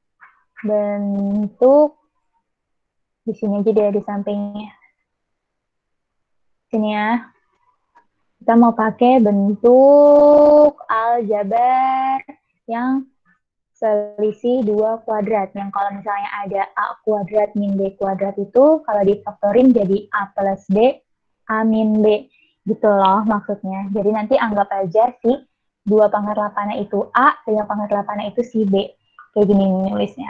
Speaker 1: Bentuk, di sini aja dia di sampingnya. Sini ya. Kita mau pakai bentuk aljabar yang selisih 2 kuadrat. Yang kalau misalnya ada A kuadrat min B kuadrat itu, kalau difaktorin jadi A plus B, A min B. Gitu loh maksudnya. Jadi nanti anggap aja si 2 pangkat 8-nya itu A, 5 pangkat 8-nya itu si B. Kayak gini nulisnya.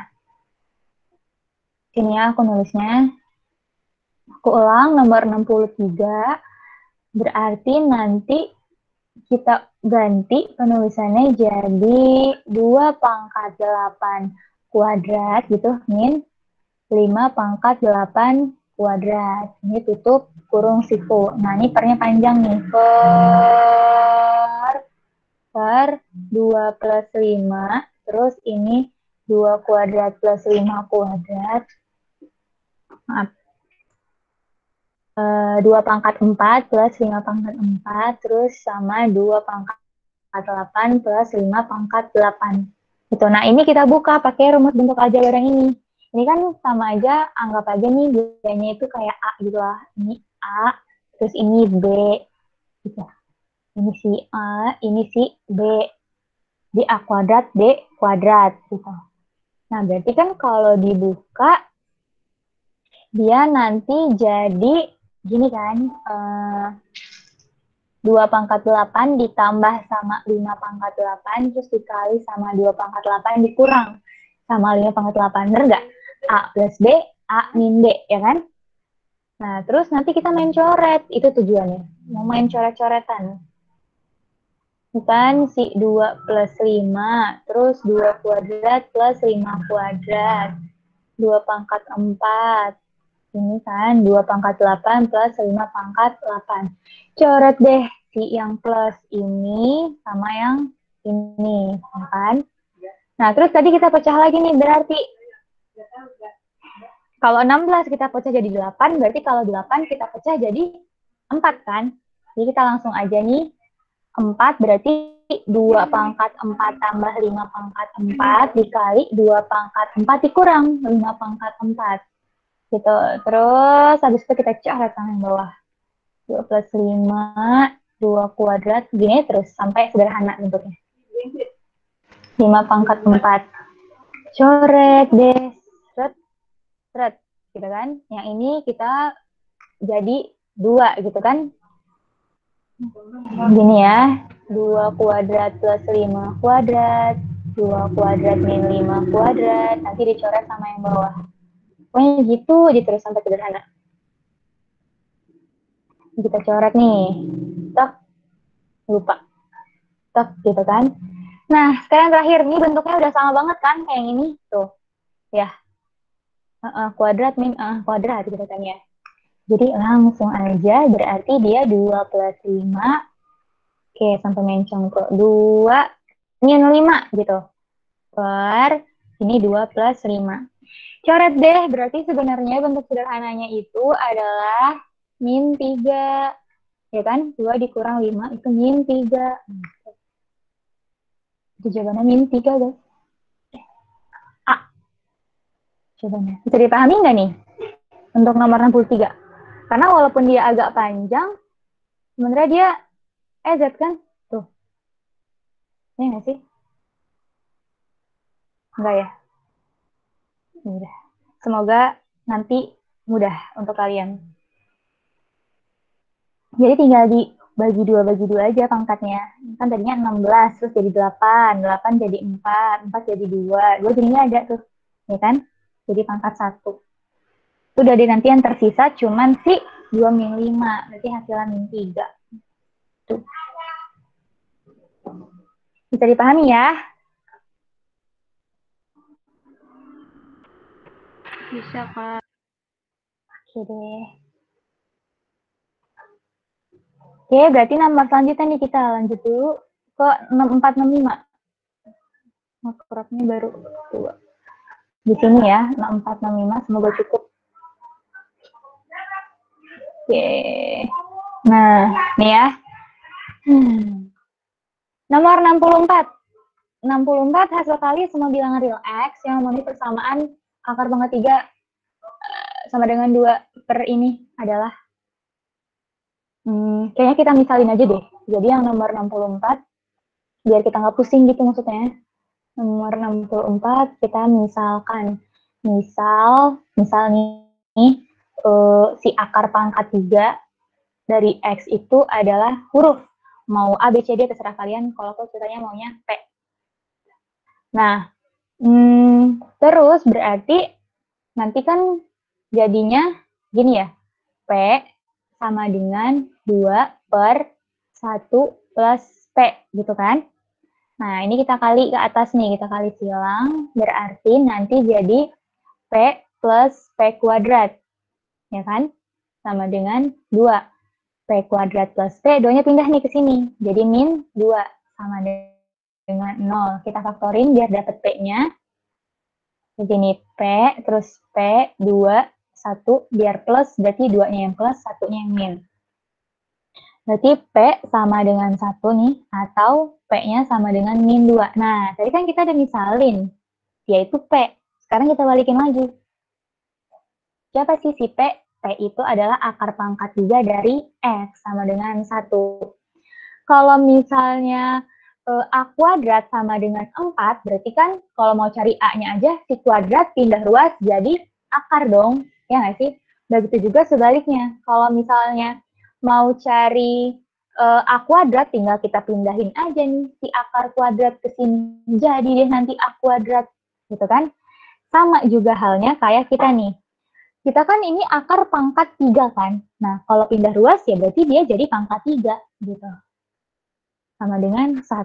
Speaker 1: Sini ya aku nulisnya. Aku ulang, nomor 63. Berarti nanti kita ganti penulisannya jadi 2 pangkat 8 kuadrat gitu, min 5 pangkat 8 kuadrat. Ini tutup kurung siku. Nah, ini pernya panjang nih. Per 2 plus 5. Terus ini 2 kuadrat plus 5 kuadrat. Maaf. 2 pangkat 4 plus 5 pangkat 4. Terus sama 2 pangkat 8 plus 5 pangkat 8. Gitu. Nah, ini kita buka pakai rumus bentuk aljabar yang ini. Ini kan sama aja, anggap aja nih biayanya itu kayak A gitu lah. Ini A, terus ini B. Gitu. Ini si A, ini si B. Di A kuadrat, B kuadrat. Gitu. Nah, berarti kan kalau dibuka, dia nanti jadi gini kan, 2 pangkat 8 ditambah sama 5 pangkat 8, terus dikali sama 2 pangkat 8 dikurang sama 5 pangkat 8. Bener nggak? A plus B, A min B, ya kan? Nah, terus nanti kita main coret. Itu tujuannya. Mau main coret-coretan. Bukan si 2 plus 5, terus 2 kuadrat plus 5 kuadrat. 2 pangkat 4. Ini kan 2 pangkat 8 plus 5 pangkat 8. Coret deh si yang plus ini sama yang ini, kan? Nah, terus tadi kita pecah lagi nih, berarti kalau 16 kita pecah jadi 8, berarti kalau 8 kita pecah jadi 4, kan? Jadi kita langsung aja nih, 4 berarti 2 pangkat 4 tambah 5 pangkat 4 dikali 2 pangkat 4 dikurang 5 pangkat 4. Gitu. Terus habis itu kita coret yang bawah. 2 plus 5, 2 kuadrat, gini terus sampai sederhana bentuknya. 5 pangkat 4. Coret deh. Seret. Gitu kan. Yang ini kita jadi 2 gitu kan. Gini ya. 2 kuadrat plus 5 kuadrat. 2 kuadrat min 5 kuadrat. Nanti dicoret sama yang bawah. Pokoknya gitu aja terus sampai sederhana. Kita coret nih. Tak. Lupa. Tak gitu kan. Nah, sekarang terakhir. Ini bentuknya udah sama banget kan kayak yang ini. Tuh. Ya. Kuadrat min kuadrat gitu kan ya. Jadi langsung aja berarti dia 2 plus 5. Oke, sampai mencong ke 2 min 5 gitu. Per ini 2 plus 5. Coret deh, berarti sebenarnya bentuk sederhananya itu adalah min 3. ya kan? 2 dikurang 5 itu min 3. Itu jawabannya min 3, guys. A. Jawabannya. Bisa dipahami nggak nih? Untuk nomor 63. Karena walaupun dia agak panjang, sebenarnya dia Z kan? Tuh. Ini nggak sih? Enggak ya? Mudah. Semoga nanti mudah untuk kalian. Jadi tinggal dibagi dua aja pangkatnya. Kan tadinya 16, terus jadi 8, 8 jadi 4, 4 jadi 2, 2 jadinya ada tuh. Ya kan? Jadi pangkat 1. Itu udah nanti yang tersisa cuman si 2 min 5, berarti hasilnya min 3. Tuh. Bisa dipahami ya?
Speaker 2: Bisa, Kak.
Speaker 1: Oke deh. Oke, berarti nomor selanjutnya nih kita lanjut dulu ke 6465. Makrotnya baru 2. Di sini ya, 6465, semoga cukup. Oke. Nah, nih ya. Nomor 64. 64 hasil kali semua bilangan real X yang memenuhi persamaan akar pangkat 3 sama dengan 2 per ini adalah kayaknya kita misalin aja deh. Jadi yang nomor 64 biar kita nggak pusing gitu maksudnya. Nomor 64 kita misalkan misal nih si akar pangkat 3 dari X itu adalah huruf. Mau A, B, C, D terserah kalian, kalau aku ceritanya maunya P. Nah, terus berarti nanti kan jadinya gini ya, P sama dengan 2 per 1 plus P, gitu kan? Nah, ini kita kali ke atas nih, kita kali silang, berarti nanti jadi P plus P kuadrat, ya kan? Sama dengan 2. P kuadrat plus P, 2-nya pindah nih ke sini, jadi min 2, sama dengan 0. Kita faktorin biar dapat P-nya. Jadi ini P, terus P, 2, 1, biar plus, berarti 2-nya yang plus, 1-nya yang min. Berarti P sama dengan 1 nih, atau P-nya sama dengan min 2. Nah, tadi kan kita udah misalin, yaitu P. Sekarang kita balikin lagi. Siapa sih si P? P itu adalah akar pangkat 3 dari X, sama dengan 1. Kalau misalnya A kuadrat sama dengan 4, berarti kan kalau mau cari A-nya aja, si kuadrat pindah ruas jadi akar dong, ya nggak sih? Begitu juga sebaliknya, kalau misalnya mau cari A kuadrat, tinggal kita pindahin aja nih si akar kuadrat ke sini, jadi deh nanti A kuadrat, gitu kan? Sama juga halnya kayak kita nih. Kita kan ini akar pangkat 3 kan? Nah, kalau pindah ruas ya berarti dia jadi pangkat 3, gitu. Sama dengan 1.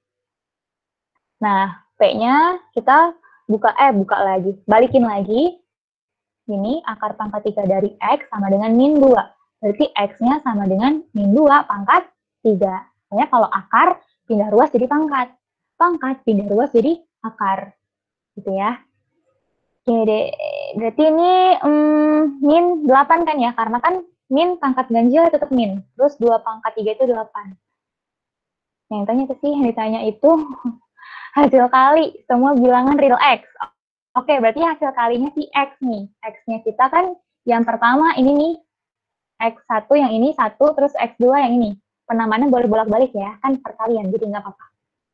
Speaker 1: Nah, P-nya kita buka lagi. Balikin lagi. Ini akar pangkat 3 dari X sama dengan min 2. Berarti X-nya sama dengan min 2 pangkat 3. Pokoknya kalau akar, pindah ruas jadi pangkat. Pangkat, pindah ruas jadi akar. Gitu ya. Oke deh. Berarti ini min 8 kan ya? Karena kan min pangkat ganjil tetap min. Terus 2 pangkat 3 itu 8. Yang tanya apa sih? Yang ditanya itu hasil kali semua bilangan real X. Oke, berarti hasil kalinya si X nih. X-nya kita kan yang pertama ini nih, X1 yang ini 1, terus X2 yang ini. Penamaannya boleh bolak-balik ya, kan perkalian, jadi nggak apa-apa.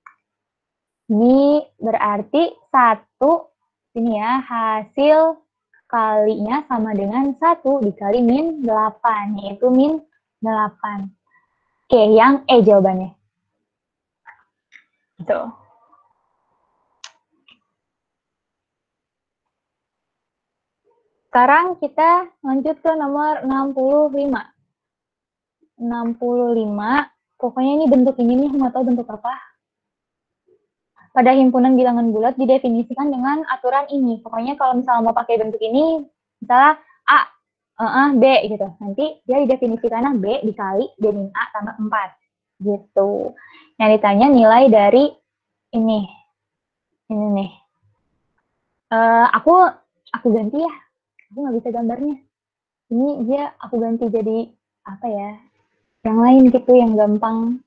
Speaker 1: Ini berarti 1, ini ya, hasil kalinya sama dengan 1 dikali min 8, yaitu min 8. Oke, yang E jawabannya. Gitu. Sekarang kita lanjut ke nomor 65. 65, pokoknya ini bentuk ini nih, nggak tahu bentuk apa. Pada himpunan bilangan bulat didefinisikan dengan aturan ini. Pokoknya kalau misalnya mau pakai bentuk ini, misalnya A, B gitu. Nanti dia didefinisikannya B dikali D min A tambah 4. Gitu. Yang ditanya nilai dari ini. Ini nih. Aku ganti ya. Aku nggak bisa gambarnya. Ini dia aku ganti jadi apa ya? yang lain gitu, yang gampang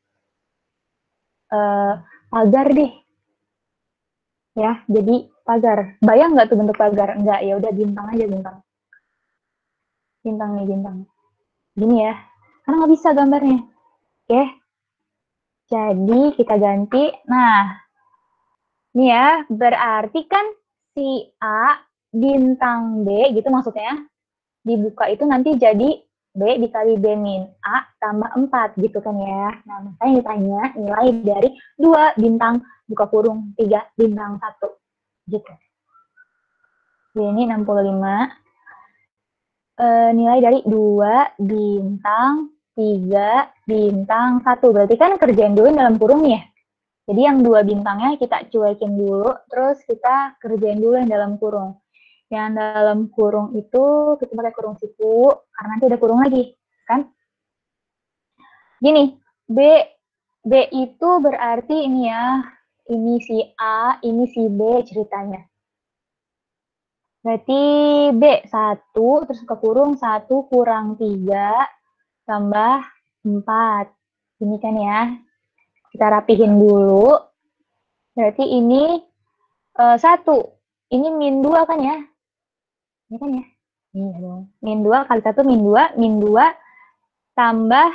Speaker 1: pagar deh. Ya, jadi pagar. Bayang nggak tuh bentuk pagar? Enggak, ya udah bintang aja, bintang. Bintang nih, bintang. Gini ya, karena nggak bisa gambarnya. Oke, jadi kita ganti. Nah, ini ya, berarti kan si A bintang B, gitu maksudnya, dibuka itu nanti jadi B dikali B min A tambah 4, gitu kan ya. Nah, makanya ditanya nilai dari 2 bintang buka kurung 3 bintang 1. Gitu. Jadi ini 65. Nilai dari 2 bintang 3 bintang 1. Berarti kan kerjain dulu dalam kurung ya. Jadi yang 2 bintangnya kita cuekin dulu, terus kita kerjain dulu yang dalam kurung. Yang dalam kurung itu kita pakai kurung siku, karena nanti ada kurung lagi, kan? Gini, B itu berarti ini ya, ini si A, ini si B ceritanya. Berarti B 1, terus ke kurung 1 kurang 3, tambah 4. Ini kan ya, kita rapihin dulu. Berarti ini 1. Ini min 2 kan ya? Ini kan ya? Iya dong. Min 2 kali 1 min 2 tambah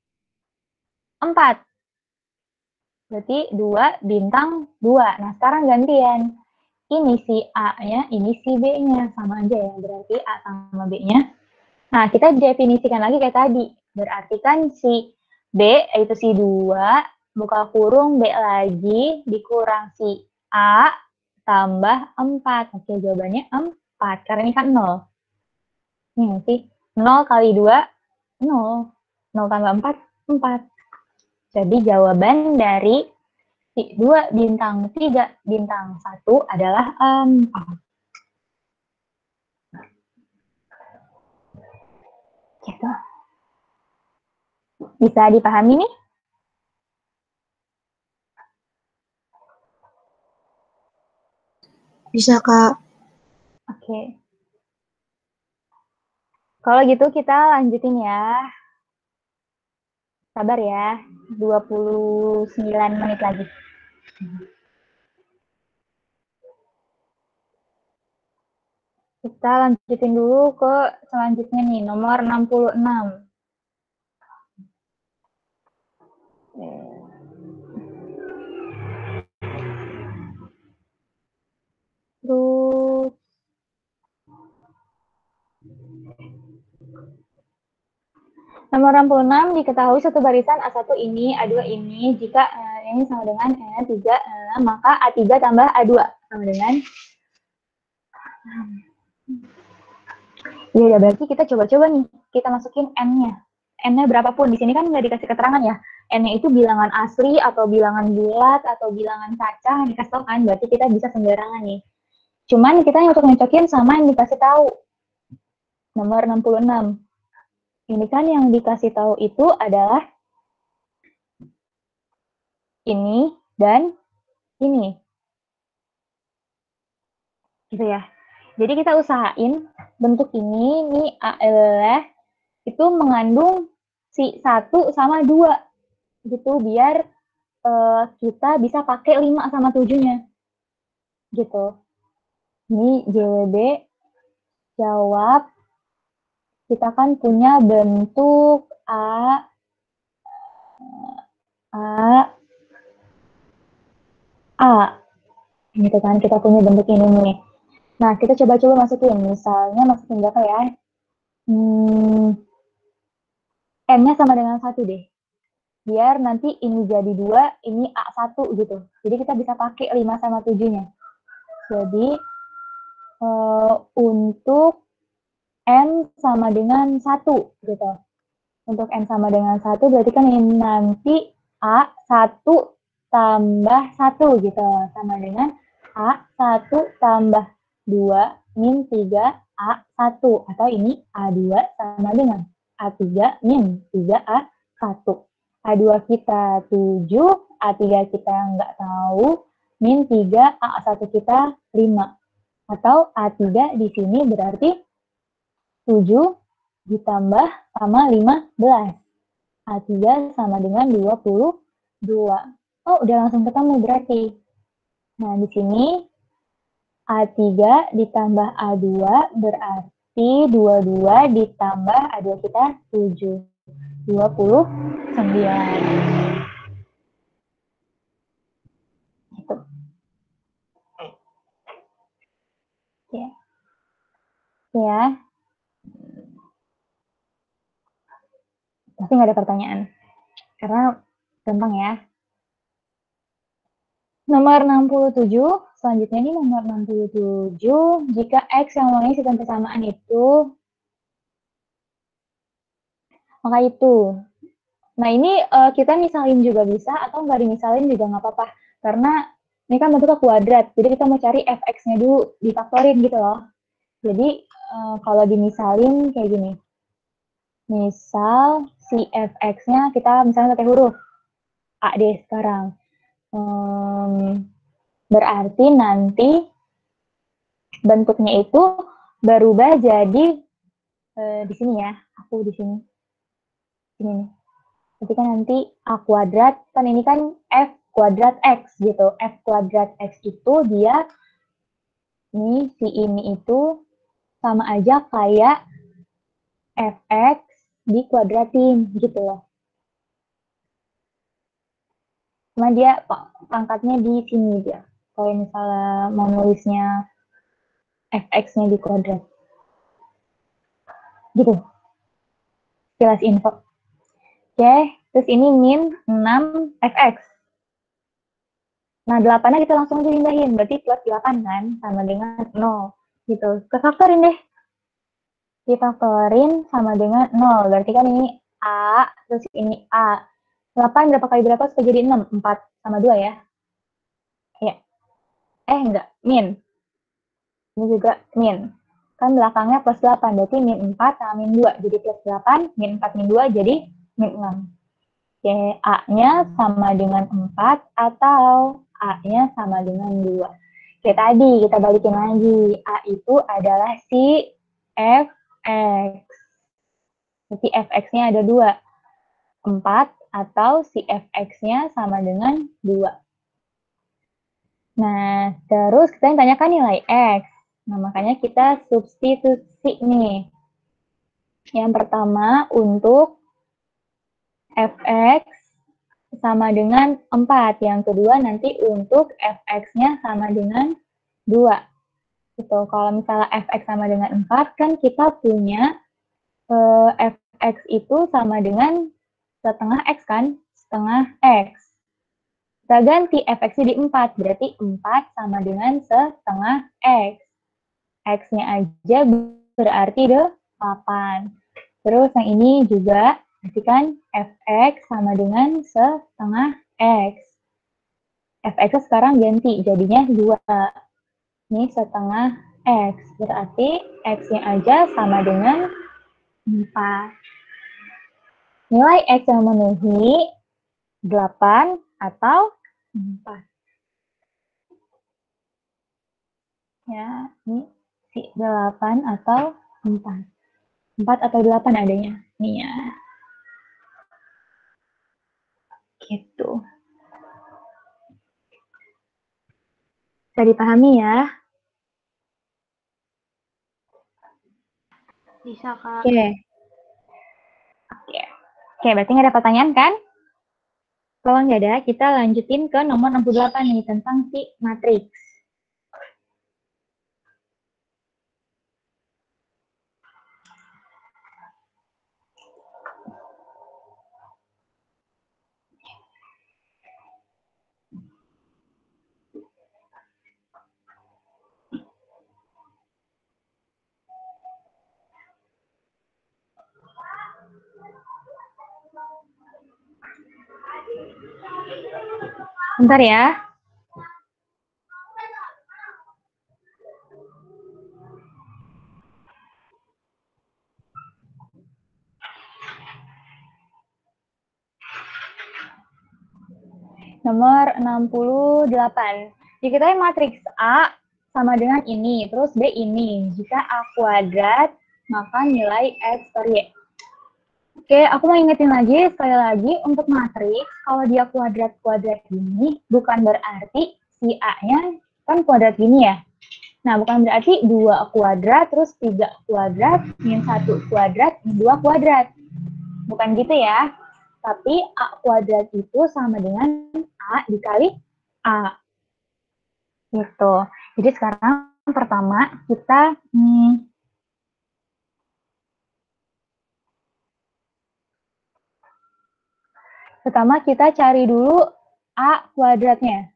Speaker 1: 4. Berarti 2 bintang 2. Nah, sekarang gantian. Ini si A-nya, ini si B-nya. Sama aja ya, berarti A sama B-nya. Nah, kita definisikan lagi kayak tadi. Berarti kan si B, itu si 2, buka kurung B lagi, dikurang si A, tambah 4. Oke, jawabannya 4. Karena ini kan 0. Ini nggak sih? 0 kali 2, 0. 0 tambah 4, 4. Jadi jawaban dari si 2 bintang 3 bintang 1 adalah 4. Gitu. Bisa dipahami nih?
Speaker 3: Bisa, Kak.
Speaker 1: Oke. Kalau gitu kita lanjutin ya. Sabar ya, 29 menit lagi. Kita lanjutin dulu ke selanjutnya nih, nomor 66. Terus nomor 66 diketahui satu barisan A1 ini, A2 ini, jika ini sama dengan A3, maka A3 tambah A2 sama dengan ya udah, berarti kita coba-coba nih, kita masukin N-nya. N-nya berapapun, di sini kan nggak dikasih keterangan ya. N-nya itu bilangan asli, atau bilangan bulat, atau bilangan kaca, dikasih tahu kan, berarti kita bisa sembarangan nih. Cuman kita untuk nyocokin sama yang dikasih tahu. Nomor 66. Ini kan yang dikasih tahu itu adalah ini dan ini. Gitu ya. Jadi kita usahain bentuk ini adalah itu mengandung si 1 sama 2. Gitu, biar kita bisa pakai 5 sama 7-nya. Gitu. Ini JWB jawab. Kita kan punya bentuk A, gitu kan, kita punya bentuk ini nih. Nah, kita coba-coba masukin, misalnya masukin berapa ya? N-nya sama dengan 1 deh. Biar nanti ini jadi 2, ini A1 gitu. Jadi kita bisa pakai 5 sama 7-nya. Jadi, untuk N sama dengan 1 gitu. Untuk N sama dengan 1 berarti kan ini nanti A1 tambah 1 gitu. Sama dengan A1 tambah 2 min 3 A1. Atau ini A2 sama dengan A3 min 3A1. A2 kita 7, A3 kita nggak tahu, min 3, A1 kita 5. Atau A3 di sini berarti 7 ditambah sama 15. A3 sama dengan 22. Oh, udah langsung ketemu berarti. Nah, di sini A3 ditambah A2 berarti 22 ditambah A2 kita 7. 29. Gitu. Ya. Ya. Pasti nggak ada pertanyaan. Karena gampang ya. Nomor 67, selanjutnya ini nomor 67, jika X yang memiliki sistem persamaan itu, maka itu. Nah ini kita misalin juga bisa, atau nggak dimisalin juga nggak apa-apa. Karena ini kan bentuknya kuadrat, jadi kita mau cari fx-nya dulu, difaktorin gitu loh. Jadi kalau dimisalin kayak gini. Misal si fx-nya kita misalnya pakai huruf A deh sekarang. Berarti nanti bentuknya itu berubah jadi di sini ya, aku di sini. Ini nih. Jadi kan nanti A kuadrat, kan ini kan F kuadrat X gitu. F kuadrat X itu dia, nih si ini itu sama aja kayak Fx dikuadratin gitu loh. Cuma dia pangkatnya di sini dia. Kalau misalnya mau nulisnya Fx-nya dikuadrat. Gitu. Jelas info. Oke, terus ini min 6 Fx. Nah, 8-nya kita langsung aja pindahin. Berarti plus 8 kan, sama dengan 0. Gitu. Kefaktorin deh. Difaktorin sama dengan 0. Berarti kan ini A, terus ini A. 8 berapa kali berapa supaya jadi 6? 4 sama 2 ya. Ya. Enggak. Min. Ini juga min. Kan belakangnya plus 8. Berarti min 4 sama min 2. Jadi plus 8, min 4, min 2 jadi min 6. Oke, A-nya sama dengan 4 atau A-nya sama dengan 2. Oke, tadi kita balikin lagi. A itu adalah si Fx. Jadi Fx-nya ada 2. 4 atau si Fx-nya sama dengan 2. Nah, terus kita yang tanyakan nilai X. Nah, makanya kita substitusi nih. Yang pertama untuk Fx sama dengan 4. Yang kedua nanti untuk Fx-nya sama dengan 2. Gitu. Kalau misalnya Fx sama dengan 4, kan kita punya Fx itu sama dengan setengah X kan? Setengah X. Kita ganti Fx-nya di 4, berarti 4 sama dengan setengah X. X-nya aja berarti 8. Terus yang ini juga, berarti kan Fx sama dengan setengah X. Fx sekarang ganti, jadinya 2. Ini setengah X, berarti X-nya aja sama dengan 4. Nilai X yang memenuhi 8 atau 4. Ya, ini si 8 atau 4. 4 atau 8 adanya. Nih ya. Gitu. Bisa dipahami ya?
Speaker 2: Bisa, Kak.
Speaker 1: Oke. Oke, berarti nggak ada pertanyaan kan? Kalau nggak ada, kita lanjutin ke nomor 68 nih, tentang si matriks. Bentar ya. Nomor 68. Diketahui matriks A sama dengan ini, terus B ini. Jika A kuadrat, maka nilai X per Y. Oke, aku mau ingetin lagi, sekali lagi, untuk matriks, kalau dia kuadrat-kuadrat gini, bukan berarti si A-nya kan kuadrat gini ya. Nah, bukan berarti 2 kuadrat, terus 3 kuadrat, min 1 kuadrat, min 2 kuadrat. Bukan gitu ya. Tapi A kuadrat itu sama dengan A dikali A. Gitu. Jadi sekarang pertama kita cari dulu A kuadratnya.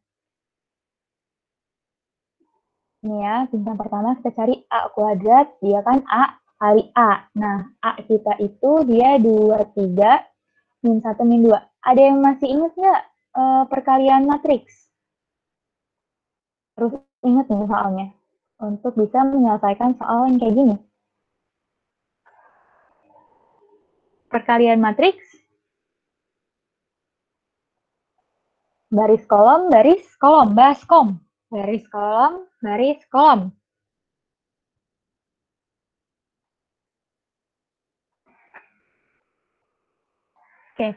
Speaker 1: Ini ya, bintang pertama kita cari A kuadrat, dia kan A kali A. Nah, A kita itu dia 23 min 1 min 2. Ada yang masih ingat nggak perkalian matriks? Terus ingat nih soalnya. Untuk bisa menyelesaikan soal yang kayak gini. Perkalian matriks, baris kolom, baskom. Baris kolom, baris kolom. Oke.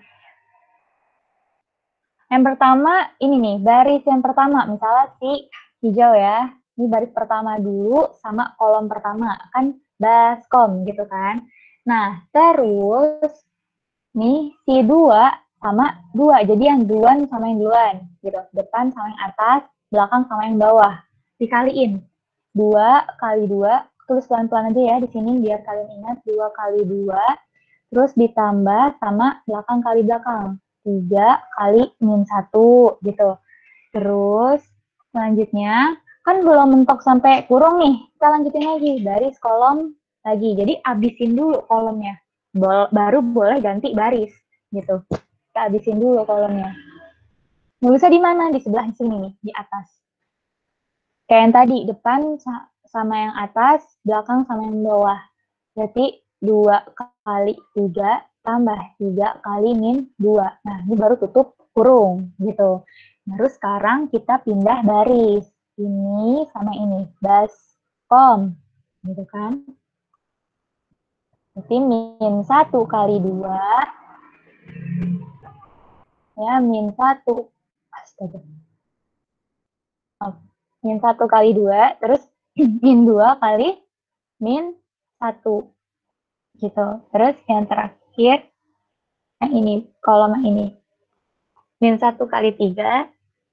Speaker 1: Yang pertama, ini nih, baris yang pertama. Misalnya si hijau ya. Ini baris pertama dulu sama kolom pertama. Kan baskom gitu kan. Nah, terus nih si 2 sama 2. Jadi yang duluan sama yang duluan. Gitu. Depan sama yang atas, belakang sama yang bawah. Dikaliin. 2 kali 2. Tulis pelan-pelan aja ya di sini biar kalian ingat. 2 kali 2. Terus ditambah sama belakang kali belakang. 3 kali min 1 gitu. Terus selanjutnya kan belum mentok sampai kurung nih. Kita lanjutin lagi baris kolom lagi. Jadi abisin dulu kolomnya. Baru boleh ganti baris gitu. Kita abisin dulu kolomnya. Nulisnya di mana? Di sebelah sini nih, di atas. Kayak yang tadi, depan sama yang atas, belakang sama yang bawah. Berarti 2 kali 3 tambah 3 kali min 2. Nah, ini baru tutup kurung gitu. Baru sekarang kita pindah baris. Ini sama ini, baskom. Gitu kan. Berarti min 1 kali 2. Ya, min 1. Astaga. Oh, min 1 kali 2. Terus min 2 kali min 1. Gitu. Terus yang terakhir, yang ini, kolom yang ini. Min 1 kali 3.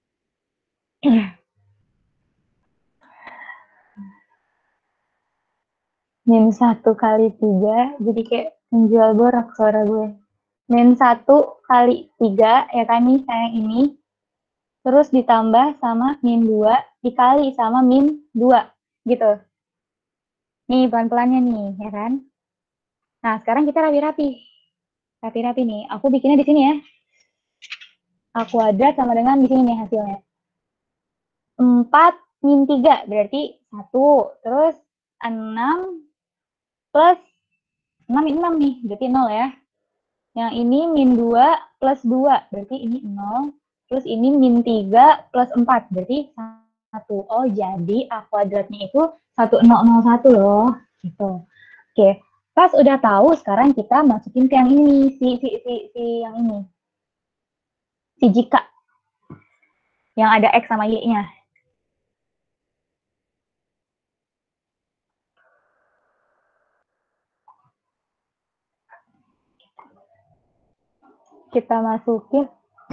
Speaker 1: Min 1 kali 3. Jadi kayak menjual borak suara gue. Min 1 kali 3, ya kan nih, sayang ini. Terus ditambah sama min 2, dikali sama min 2. Gitu. Nih, pelan-pelannya nih, ya kan. Nah, sekarang kita rapi-rapi. Rapi-rapi nih. Aku bikinnya di sini ya. A kuadrat sama dengan di sini nih hasilnya. 4 min 3 berarti 1. Terus 6 plus 6 min 6 nih, berarti 0 ya. Yang ini min 2 plus 2, berarti ini 0. Terus ini min 3 plus 4, berarti 1. Oh, jadi A kuadratnya itu 1001 loh. Gitu. Oke, pas udah tahu, sekarang kita masukin ke yang ini, si yang ini. Si jika. Yang ada X sama Y-nya. Kita masukin.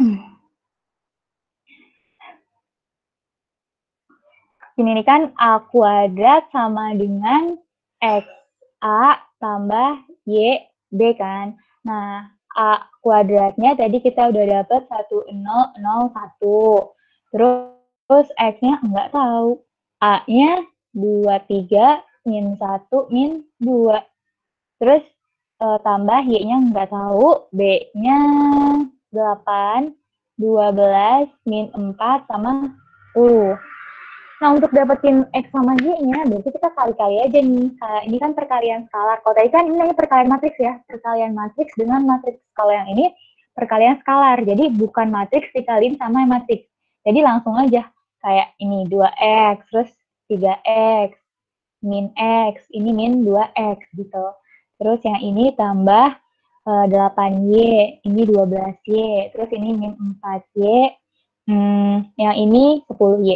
Speaker 1: Ini nih kan A kuadrat sama dengan X. A tambah Y, B kan. Nah, A kuadratnya tadi kita udah dapet 1001. Terus X-nya nggak tahu. A-nya 23 min 1 min 2. Terus tambah Y-nya nggak tahu. B-nya 8, 12 min 4 sama 10. Nah, untuk dapetin X sama Y-nya, berarti kita kali-kali aja nih. Ini kan perkalian skalar. Kalau tadi kan ini namanya perkalian matriks ya. Perkalian matriks dengan matriks. Kalau yang ini perkalian skalar. Jadi bukan matriks dikaliin sama matriks. Jadi langsung aja. Kayak ini 2X, terus 3X, min X, ini min 2X gitu. Terus yang ini tambah 8Y, ini 12Y, terus ini min 4Y, yang ini 10Y.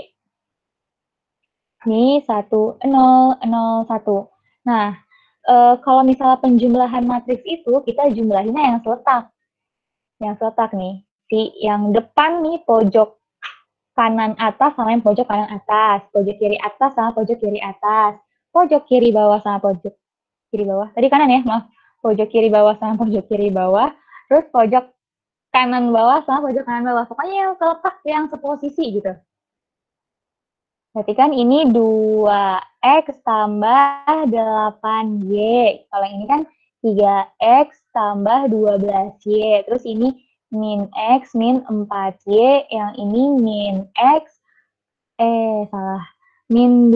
Speaker 1: Ini 1, 0, 0, 1. Nah, kalau misalnya penjumlahan matriks itu, kita jumlahinnya yang seletak. Yang seletak nih. Yang depan nih, pojok kanan atas sama yang pojok kanan atas. Pojok kiri atas sama pojok kiri atas. Pojok kiri bawah sama pojok kiri bawah. Tadi kanan ya, maaf. Pojok kiri bawah sama pojok kiri bawah. Terus pojok kanan bawah sama pojok kanan bawah. Pokoknya yang seletak, yang seposisi gitu. Berarti kan ini 2X tambah 8Y. Kalau ini kan 3X tambah 12Y. Terus ini min X min 4Y. Yang ini min X, salah. Min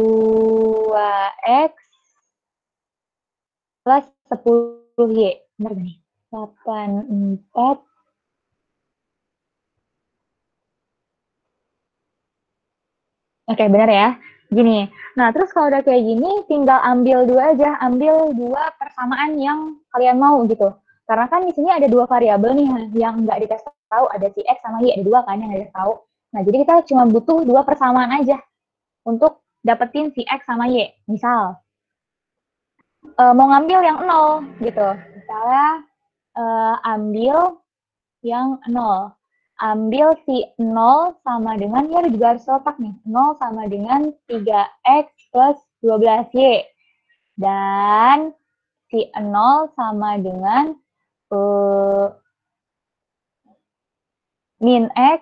Speaker 1: 2X plus 10Y. Benar gak nih? 84. Oke, benar ya. Gini. Nah, terus kalau udah kayak gini, tinggal ambil dua aja. Ambil dua persamaan yang kalian mau gitu. Karena kan di sini ada dua variabel nih yang nggak dikasih tahu. Ada si X sama Y. Ada dua kan yang nggak dikasih tahu. Nah, jadi kita cuma butuh dua persamaan aja untuk dapetin si X sama Y. Misal, mau ngambil yang 0 gitu. Misalnya, ambil yang 0. Ambil si 0 sama dengan, ya juga harus letak nih, 0 sama dengan 3X plus 12Y. Dan si 0 sama dengan min X,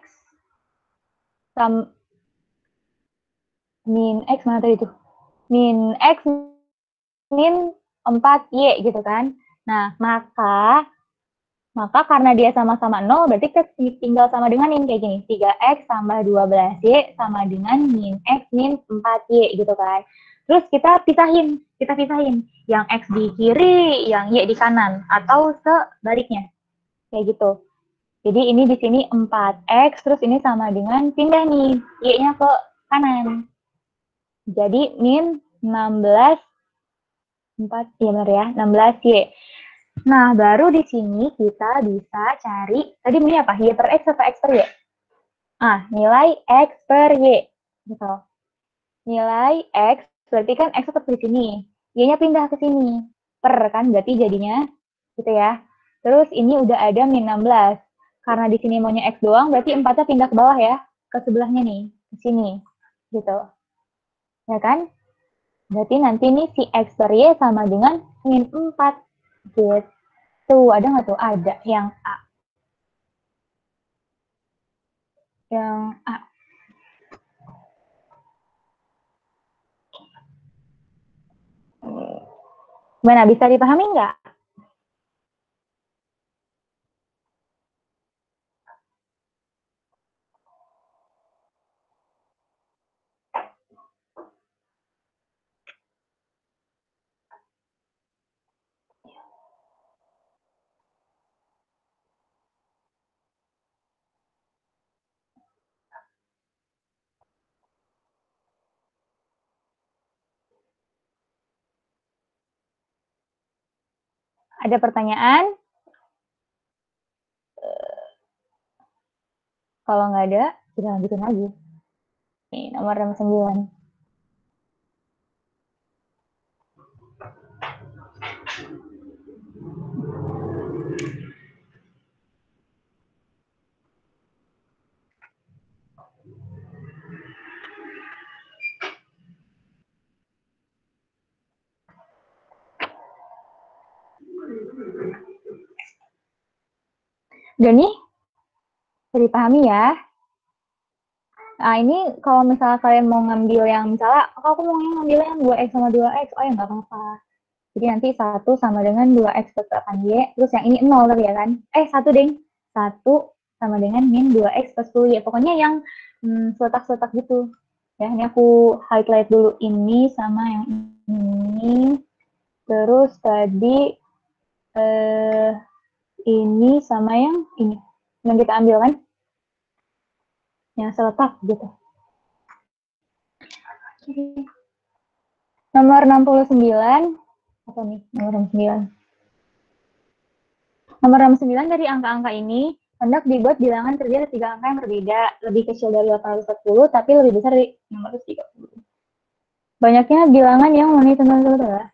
Speaker 1: min X mana tadi itu? Min X min 4Y gitu kan. Nah, maka karena dia sama-sama 0, berarti kita tinggal sama dengan yang kayak gini. 3X tambah 12Y sama dengan min X min 4Y gitu kan. Terus kita pisahin. Yang X di kiri, yang Y di kanan. Atau sebaliknya. Kayak gitu. Jadi ini di sini 4X, terus ini sama dengan pindah nih. Y-nya ke kanan. Jadi min 16, 4, ya benar ya, 16Y. Nah, baru di sini kita bisa cari, tadi ini apa? Y per X atau X per Y? Nilai X per Y. Gitu. Nilai X, berarti kan X tetap di sini. Y-nya pindah ke sini. Per kan, berarti jadinya gitu ya. Terus ini udah ada min 16. Karena di sini maunya X doang, berarti 4-nya pindah ke bawah ya. Ke sebelahnya nih, ke sini. Gitu. Ya kan? Berarti nanti nih si X per Y sama dengan min 4. Gitu. Tuh, ada nggak tuh? Ada yang A. Yang A. Gimana, bisa dipahami nggak? Ada pertanyaan? Kalau nggak ada, kita lanjutin lagi. Nih, nomor 9. Udah nih, bisa dipahami ya. Nah, ini kalau misalnya kalian mau ngambil yang, misalnya, aku mau ngambil yang 2X sama 2X, oh ya nggak apa-apa. Jadi nanti 1 sama dengan 2X plus 8Y, terus yang ini 0 tadi ya kan? 1 deng. 1 sama dengan min 2X plus 10Y. Pokoknya yang seletak-seletak gitu. Ya, ini aku highlight dulu ini sama yang ini. Terus tadi ini sama yang ini. Yang kita ambil kan? Yang seletak gitu. Nomor 69. Apa nih? Nomor 69. Nomor 69 dari angka-angka ini hendak dibuat bilangan terdiri dari 3 angka yang berbeda, lebih kecil dari 840 tapi lebih besar dari 630. Banyaknya bilangan yang memenuhi tentuan adalah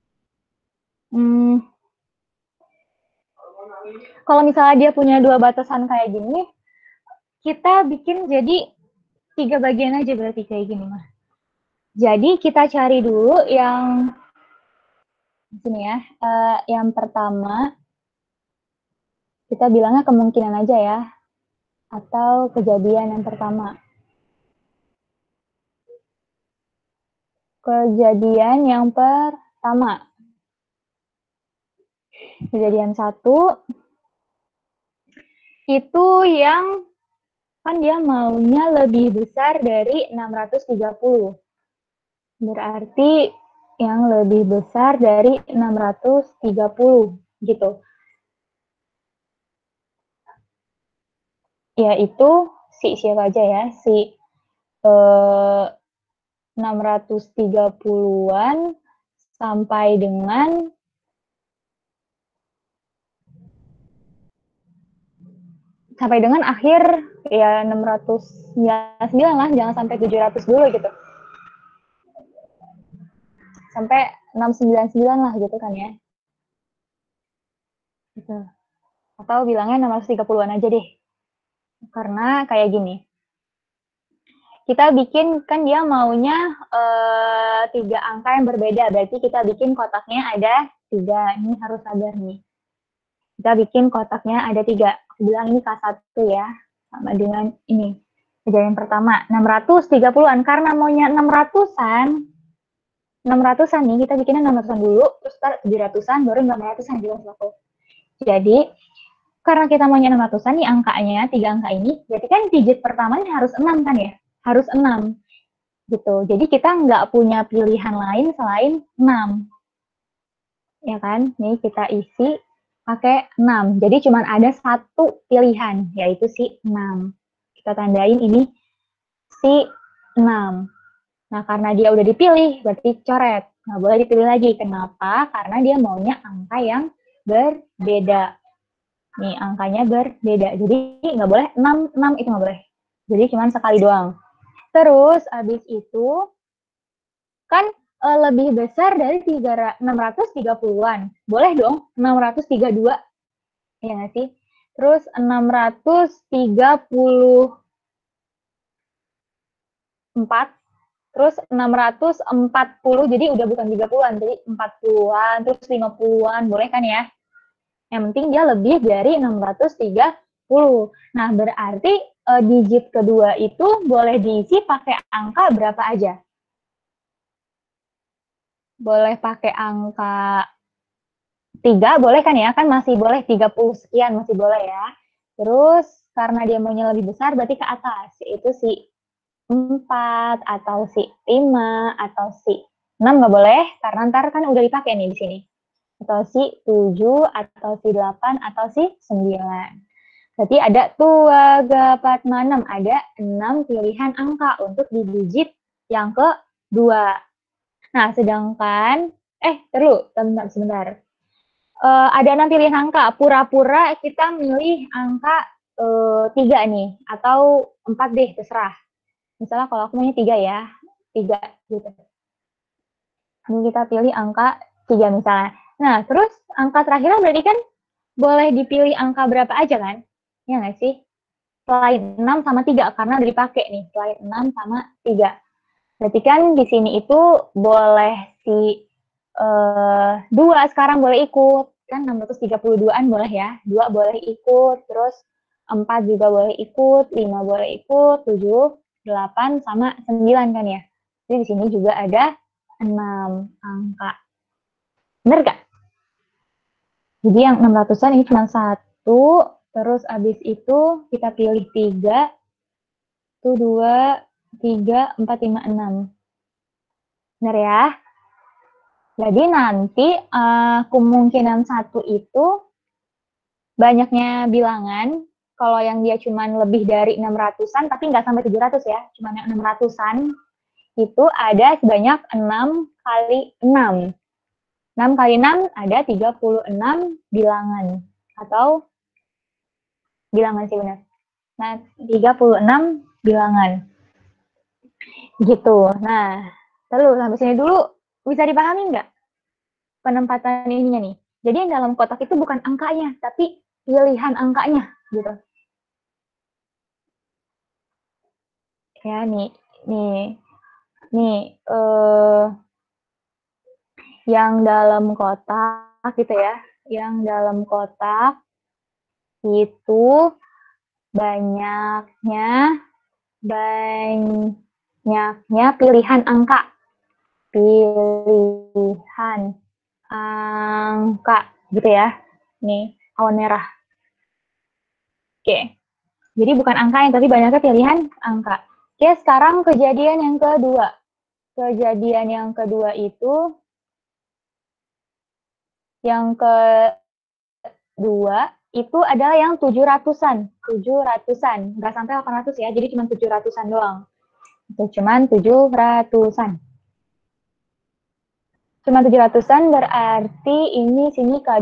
Speaker 1: kalau misalnya dia punya dua batasan kayak gini, kita bikin jadi 3 bagian aja berarti kayak gini mah. Jadi kita cari dulu yang sini ya. Yang pertama kita bilangnya kemungkinan aja ya, atau kejadian yang pertama. Kejadian yang pertama. Kejadian 1 itu yang kan dia maunya lebih besar dari 630. Berarti yang lebih besar dari 630 gitu. Yaitu si siapa aja ya, si 630-an sampai dengan akhir ya 699 lah, jangan sampai 700 dulu gitu. Sampai 699 lah gitu kan ya. Gitu. Atau bilangnya 630-an aja deh. Karena kayak gini. Kita bikin, kan dia maunya 3 angka yang berbeda. Berarti kita bikin kotaknya ada 3. Ini harus sabar nih. Kita bikin kotaknya ada 3. Aku bilang ini K1 ya. Sama dengan ini. Kejadian pertama, 630-an. Karena maunya 600-an nih, kita bikinnya 600-an dulu, terus 700-an, baru 800-an gitu. Jadi, karena kita maunya 600-an nih angkanya, 3 angka ini, berarti kan digit pertama ini harus 6 kan ya? Harus 6. Gitu. Jadi kita nggak punya pilihan lain selain 6. Ya kan? Nih kita isi pakai 6. Jadi cuma ada satu pilihan, yaitu si 6. Kita tandain ini si 6. Nah, karena dia udah dipilih, berarti coret. Nggak boleh dipilih lagi. Kenapa? Karena dia maunya angka yang berbeda. Nih, angkanya berbeda. Jadi, nggak boleh 6 itu nggak boleh. Jadi, cuma sekali doang. Terus, abis itu, kan lebih besar dari 630-an. Boleh dong, 632. Ya nggak sih? Terus, 634. Terus 640, jadi udah bukan 30-an, jadi 40-an, terus 50-an, boleh kan ya? Yang penting dia lebih dari 630. Nah, berarti digit kedua itu boleh diisi pakai angka berapa aja? Boleh pakai angka 3, boleh kan ya? Kan masih boleh 30 sekian, masih boleh ya. Terus, karena dia maunya lebih besar, berarti ke atas, yaitu si 4 atau si 5 atau si 6 nggak boleh karena ntar kan udah dipakai nih di sini. Atau si 7 atau si 8 atau si 9. Berarti ada 2, 4, 5, 6. Ada 6 pilihan angka untuk di digit yang kedua. Nah, sedangkan sebentar. Ada 6 pilihan angka. Pura-pura kita milih angka 3 nih atau 4 deh, terserah. Misalnya kalau aku maunya 3 ya, 3 gitu. Ini kita pilih angka 3 misalnya. Nah, terus angka terakhir berarti kan boleh dipilih angka berapa aja kan? Ya nggak sih? Selain 6 sama 3, karena udah dipakai nih, selain 6 sama 3. Berarti kan di sini itu boleh si 2 sekarang boleh ikut. Kan 632-an boleh ya, 2 boleh ikut, terus 4 juga boleh ikut, 5 boleh ikut, 7, 8 sama 9 kan ya. Jadi di sini juga ada 6 angka. Bener gak? Jadi yang 600-an ini cuma 1, terus abis itu kita pilih 3, 1, 2, 3, 4, 5, 6. Bener ya? Jadi nanti kemungkinan 1 itu banyaknya bilangan. Kalau yang dia cuma lebih dari 600-an, tapi nggak sampai 700 ya, cuma yang 600-an, itu ada sebanyak 6 kali 6. 6 kali 6 ada 36 bilangan. atau bilangan sih benar. Nah, 36 bilangan. Gitu. Nah, terus sampai sini dulu bisa dipahami nggak penempatan ininya nih? Jadi yang dalam kotak itu bukan angkanya, tapi pilihan angkanya gitu. Ya, nih yang dalam kotak gitu ya. Yang dalam kotak itu banyaknya pilihan angka. Pilihan angka gitu ya. Nih, awan merah. Oke. Jadi bukan angka tapi banyaknya pilihan angka. Oke, sekarang kejadian yang kedua. Kejadian yang kedua itu adalah yang 700-an. 700-an. Nggak sampai 800 ya, jadi cuma 700-an doang. Itu cuma 700-an. Cuma 700-an berarti ini sini K2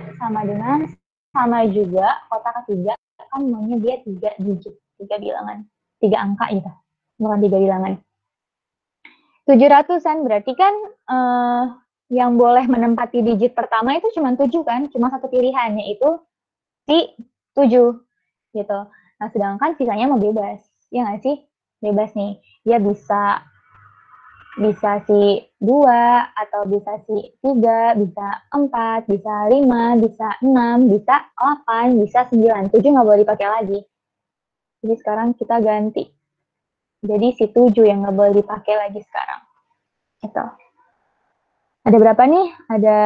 Speaker 1: sama juga kotak ketiga kan maunya dia 3 digit, 3 bilangan. 3 angka gitu. Bukan 3 bilangan. 700-an berarti kan yang boleh menempati digit pertama itu cuma 7 kan, cuma satu pilihan yaitu si 7 gitu. Nah, sedangkan sisanya mau bebas. Ya nggak sih? Bebas nih. Dia bisa si 2, atau bisa si 3, bisa 4, bisa 5, bisa 6, bisa 8, bisa 9. 7 nggak boleh dipakai lagi. Jadi sekarang kita ganti. Jadi si 7 yang nggak boleh dipakai lagi sekarang. Gitu. Ada berapa nih? Ada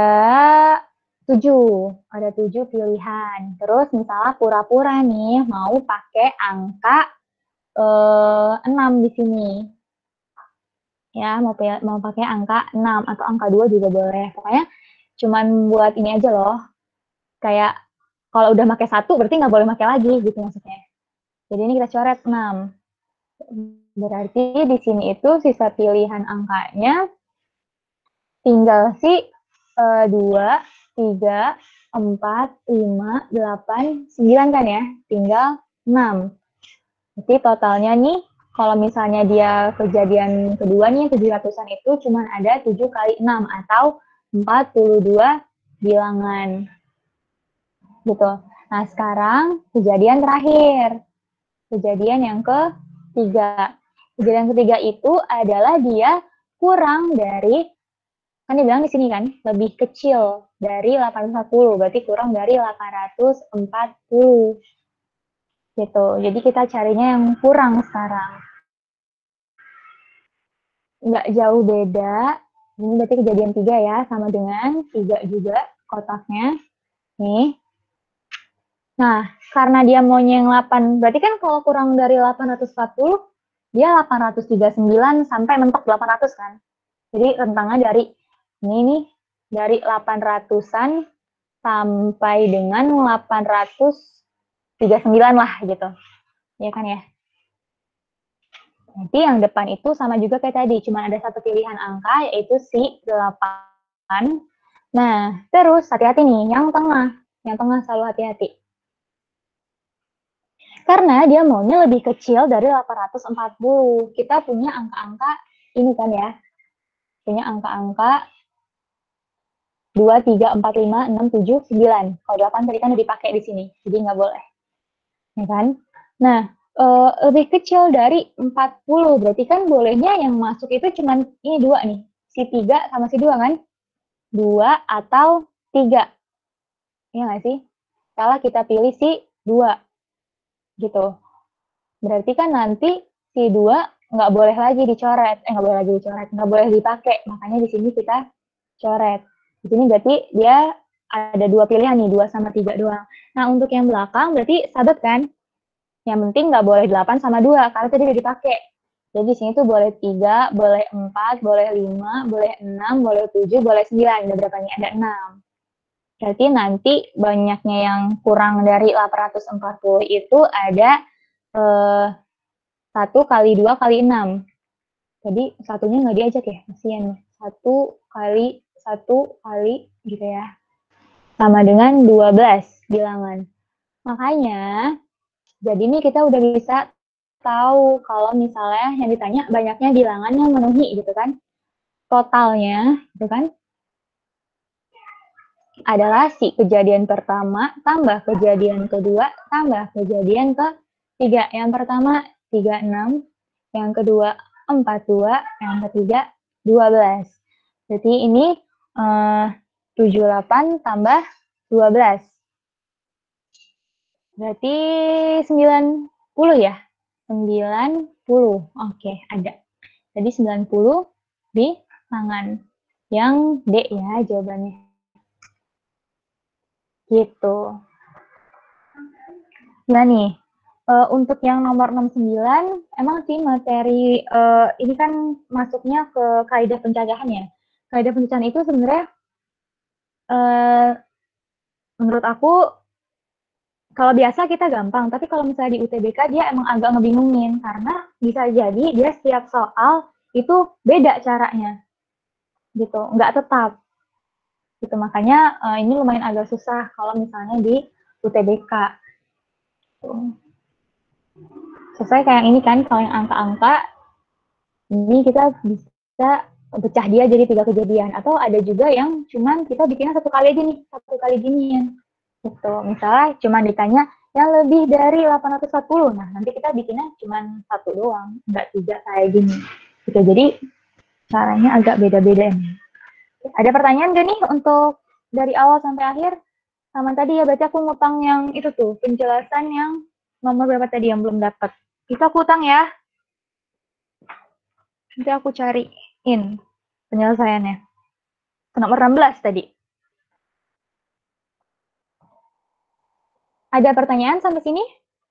Speaker 1: 7. Ada 7 pilihan. Terus misalnya pura-pura nih mau pakai angka 6 di sini. Ya, mau pakai angka 6 atau angka 2 juga boleh. Pokoknya cuman buat ini aja loh. Kayak kalau udah pakai 1 berarti nggak boleh pakai lagi gitu maksudnya. Jadi ini kita coret 6. Berarti di sini itu sisa pilihan angkanya tinggal si 2, 3, 4, 5, 8, 9 kan ya. Tinggal 6. Jadi totalnya nih kalau misalnya dia kejadian kedua nih 700-an itu cuma ada 7 kali 6 atau 42 bilangan. Gitu. Nah, sekarang kejadian terakhir. Kejadian yang ketiga. Kejadian ketiga itu adalah dia kurang dari, kan dia bilang di sini kan, lebih kecil dari 840, berarti kurang dari 840. Gitu. Jadi kita carinya yang kurang sekarang. Nggak jauh beda. Ini berarti kejadian 3 ya, sama dengan 3 juga kotaknya. Nih. Nah, karena dia maunya yang 8, berarti kan kalau kurang dari 840, dia 839 sampai mentok 800 kan. Jadi rentangnya dari, ini nih, dari 800-an sampai dengan 839 lah gitu. Ya kan ya? Nanti yang depan itu sama juga kayak tadi, cuma ada satu pilihan angka, yaitu si 8. Nah, terus hati-hati nih, yang tengah selalu hati-hati. Karena dia maunya lebih kecil dari 840. Kita punya angka-angka ini kan ya, punya angka-angka 2, 3, 4, 5, 6, 7, 9. Kalau 8 tadi kan udah dipakai di sini, jadi nggak boleh. Ya kan? Nah, lebih kecil dari 40, berarti kan bolehnya yang masuk itu cuma ini 2 nih, si 3 sama si 2 kan? 2 atau 3. Iya nggak sih? Kalau kita pilih si 2, gitu. Berarti kan nanti si 2 nggak boleh lagi dicoret, nggak boleh dipakai, makanya di sini kita coret. Di sini berarti dia ada 2 pilihan nih, 2 sama 3 doang. Nah, untuk yang belakang berarti sahabat kan? Yang penting nggak boleh 8 sama 2, karena tadi udah dipakai. Jadi di sini tuh boleh 3, boleh 4, boleh 5, boleh 6, boleh 7, boleh 9. Ada berapa nih? Ada 6. Berarti nanti banyaknya yang kurang dari 840 itu ada 1 kali 2 kali 6. Jadi satunya nggak diajak ya, kasihan. 1 kali 1 kali gitu ya. Sama dengan 12. bilangan. Makanya, jadi nih kita udah bisa tahu kalau misalnya yang ditanya banyaknya bilangan yang memenuhi gitu kan. Totalnya gitu kan adalah si kejadian pertama tambah kejadian kedua tambah kejadian ketiga. Yang pertama 36, yang kedua 42, yang ketiga 12. Jadi ini 78 tambah 12. Berarti 90 ya? 90. Oke, ada. Jadi 90 di tangan. Yang D ya jawabannya. Gitu. Nah nih, untuk yang nomor 69, emang sih materi ini kan masuknya ke kaidah pencacahan ya. Kaidah pencacahan itu sebenarnya menurut aku kalau biasa kita gampang, tapi kalau misalnya di UTBK dia emang agak ngebingungin karena bisa jadi dia setiap soal itu beda caranya, gitu, nggak tetap, gitu. Makanya ini lumayan agak susah kalau misalnya di UTBK. Sesuai kayak yang ini kan, kalau yang angka-angka, ini kita bisa pecah dia jadi 3 kejadian. Atau ada juga yang cuman kita bikinnya satu kali aja nih, satu kali ginian. Gitu. Misalnya cuman ditanya yang lebih dari 840. Nah, nanti kita bikinnya cuman satu doang, nggak 3 kayak gini. Gitu. Jadi caranya agak beda-beda. Ada pertanyaan gak nih untuk dari awal sampai akhir? Sama tadi ya, berarti aku ngutang yang itu tuh, penjelasan yang nomor berapa tadi yang belum dapat. Itu aku utang ya. Nanti aku cariin penyelesaiannya. Nomor 16 tadi. Ada pertanyaan sampai sini?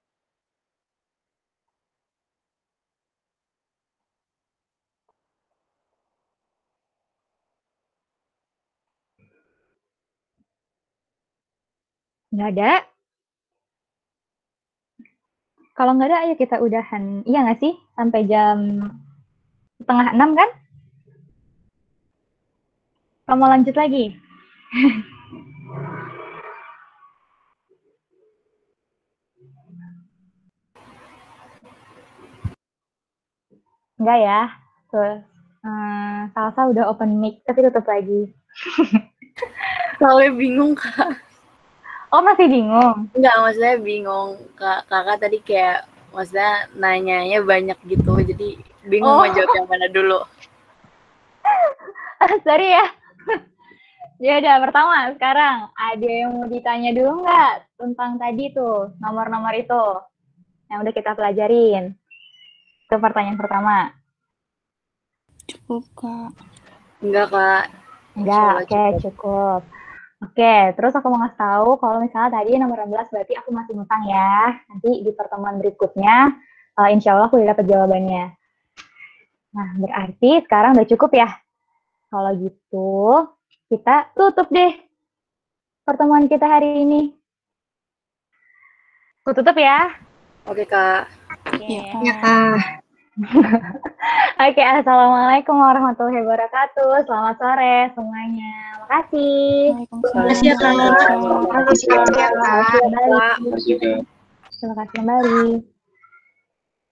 Speaker 1: Nggak ada. Kalau nggak ada, ayo kita udahan. Iya nggak sih? Sampai jam 5:30 kan? Kamu lanjut lagi? Enggak ya? Terus, Salsa udah open mic, tapi tutup lagi.
Speaker 2: Soalnya bingung, Kak.
Speaker 1: Oh, masih bingung?
Speaker 2: Enggak, maksudnya bingung. Kakak tadi kayak, maksudnya nanyanya banyak gitu, jadi bingung mau jawab yang mana dulu.
Speaker 1: Sorry ya. Ya udah, pertama sekarang ada yang mau ditanya dulu nggak tentang tadi tuh nomor-nomor itu yang udah kita pelajarin? Itu pertanyaan pertama.
Speaker 3: Cukup, Kak.
Speaker 2: Enggak, Kak.
Speaker 1: Enggak, oke, cukup. Oke, terus aku mau ngasih tahu kalau misalnya tadi nomor 16 berarti aku masih ngutang ya. Nanti di pertemuan berikutnya, insya Allah aku udah dapat jawabannya. Nah, berarti sekarang udah cukup ya. Kalau gitu, kita tutup deh pertemuan kita hari ini. Aku tutup ya.
Speaker 2: Oke, Kak.
Speaker 3: Iya, Kak.
Speaker 1: Oke, assalamualaikum warahmatullahi wabarakatuh. Selamat sore semuanya. Makasih.
Speaker 3: Makasih ya, Kak.
Speaker 1: Terima kasih kembali.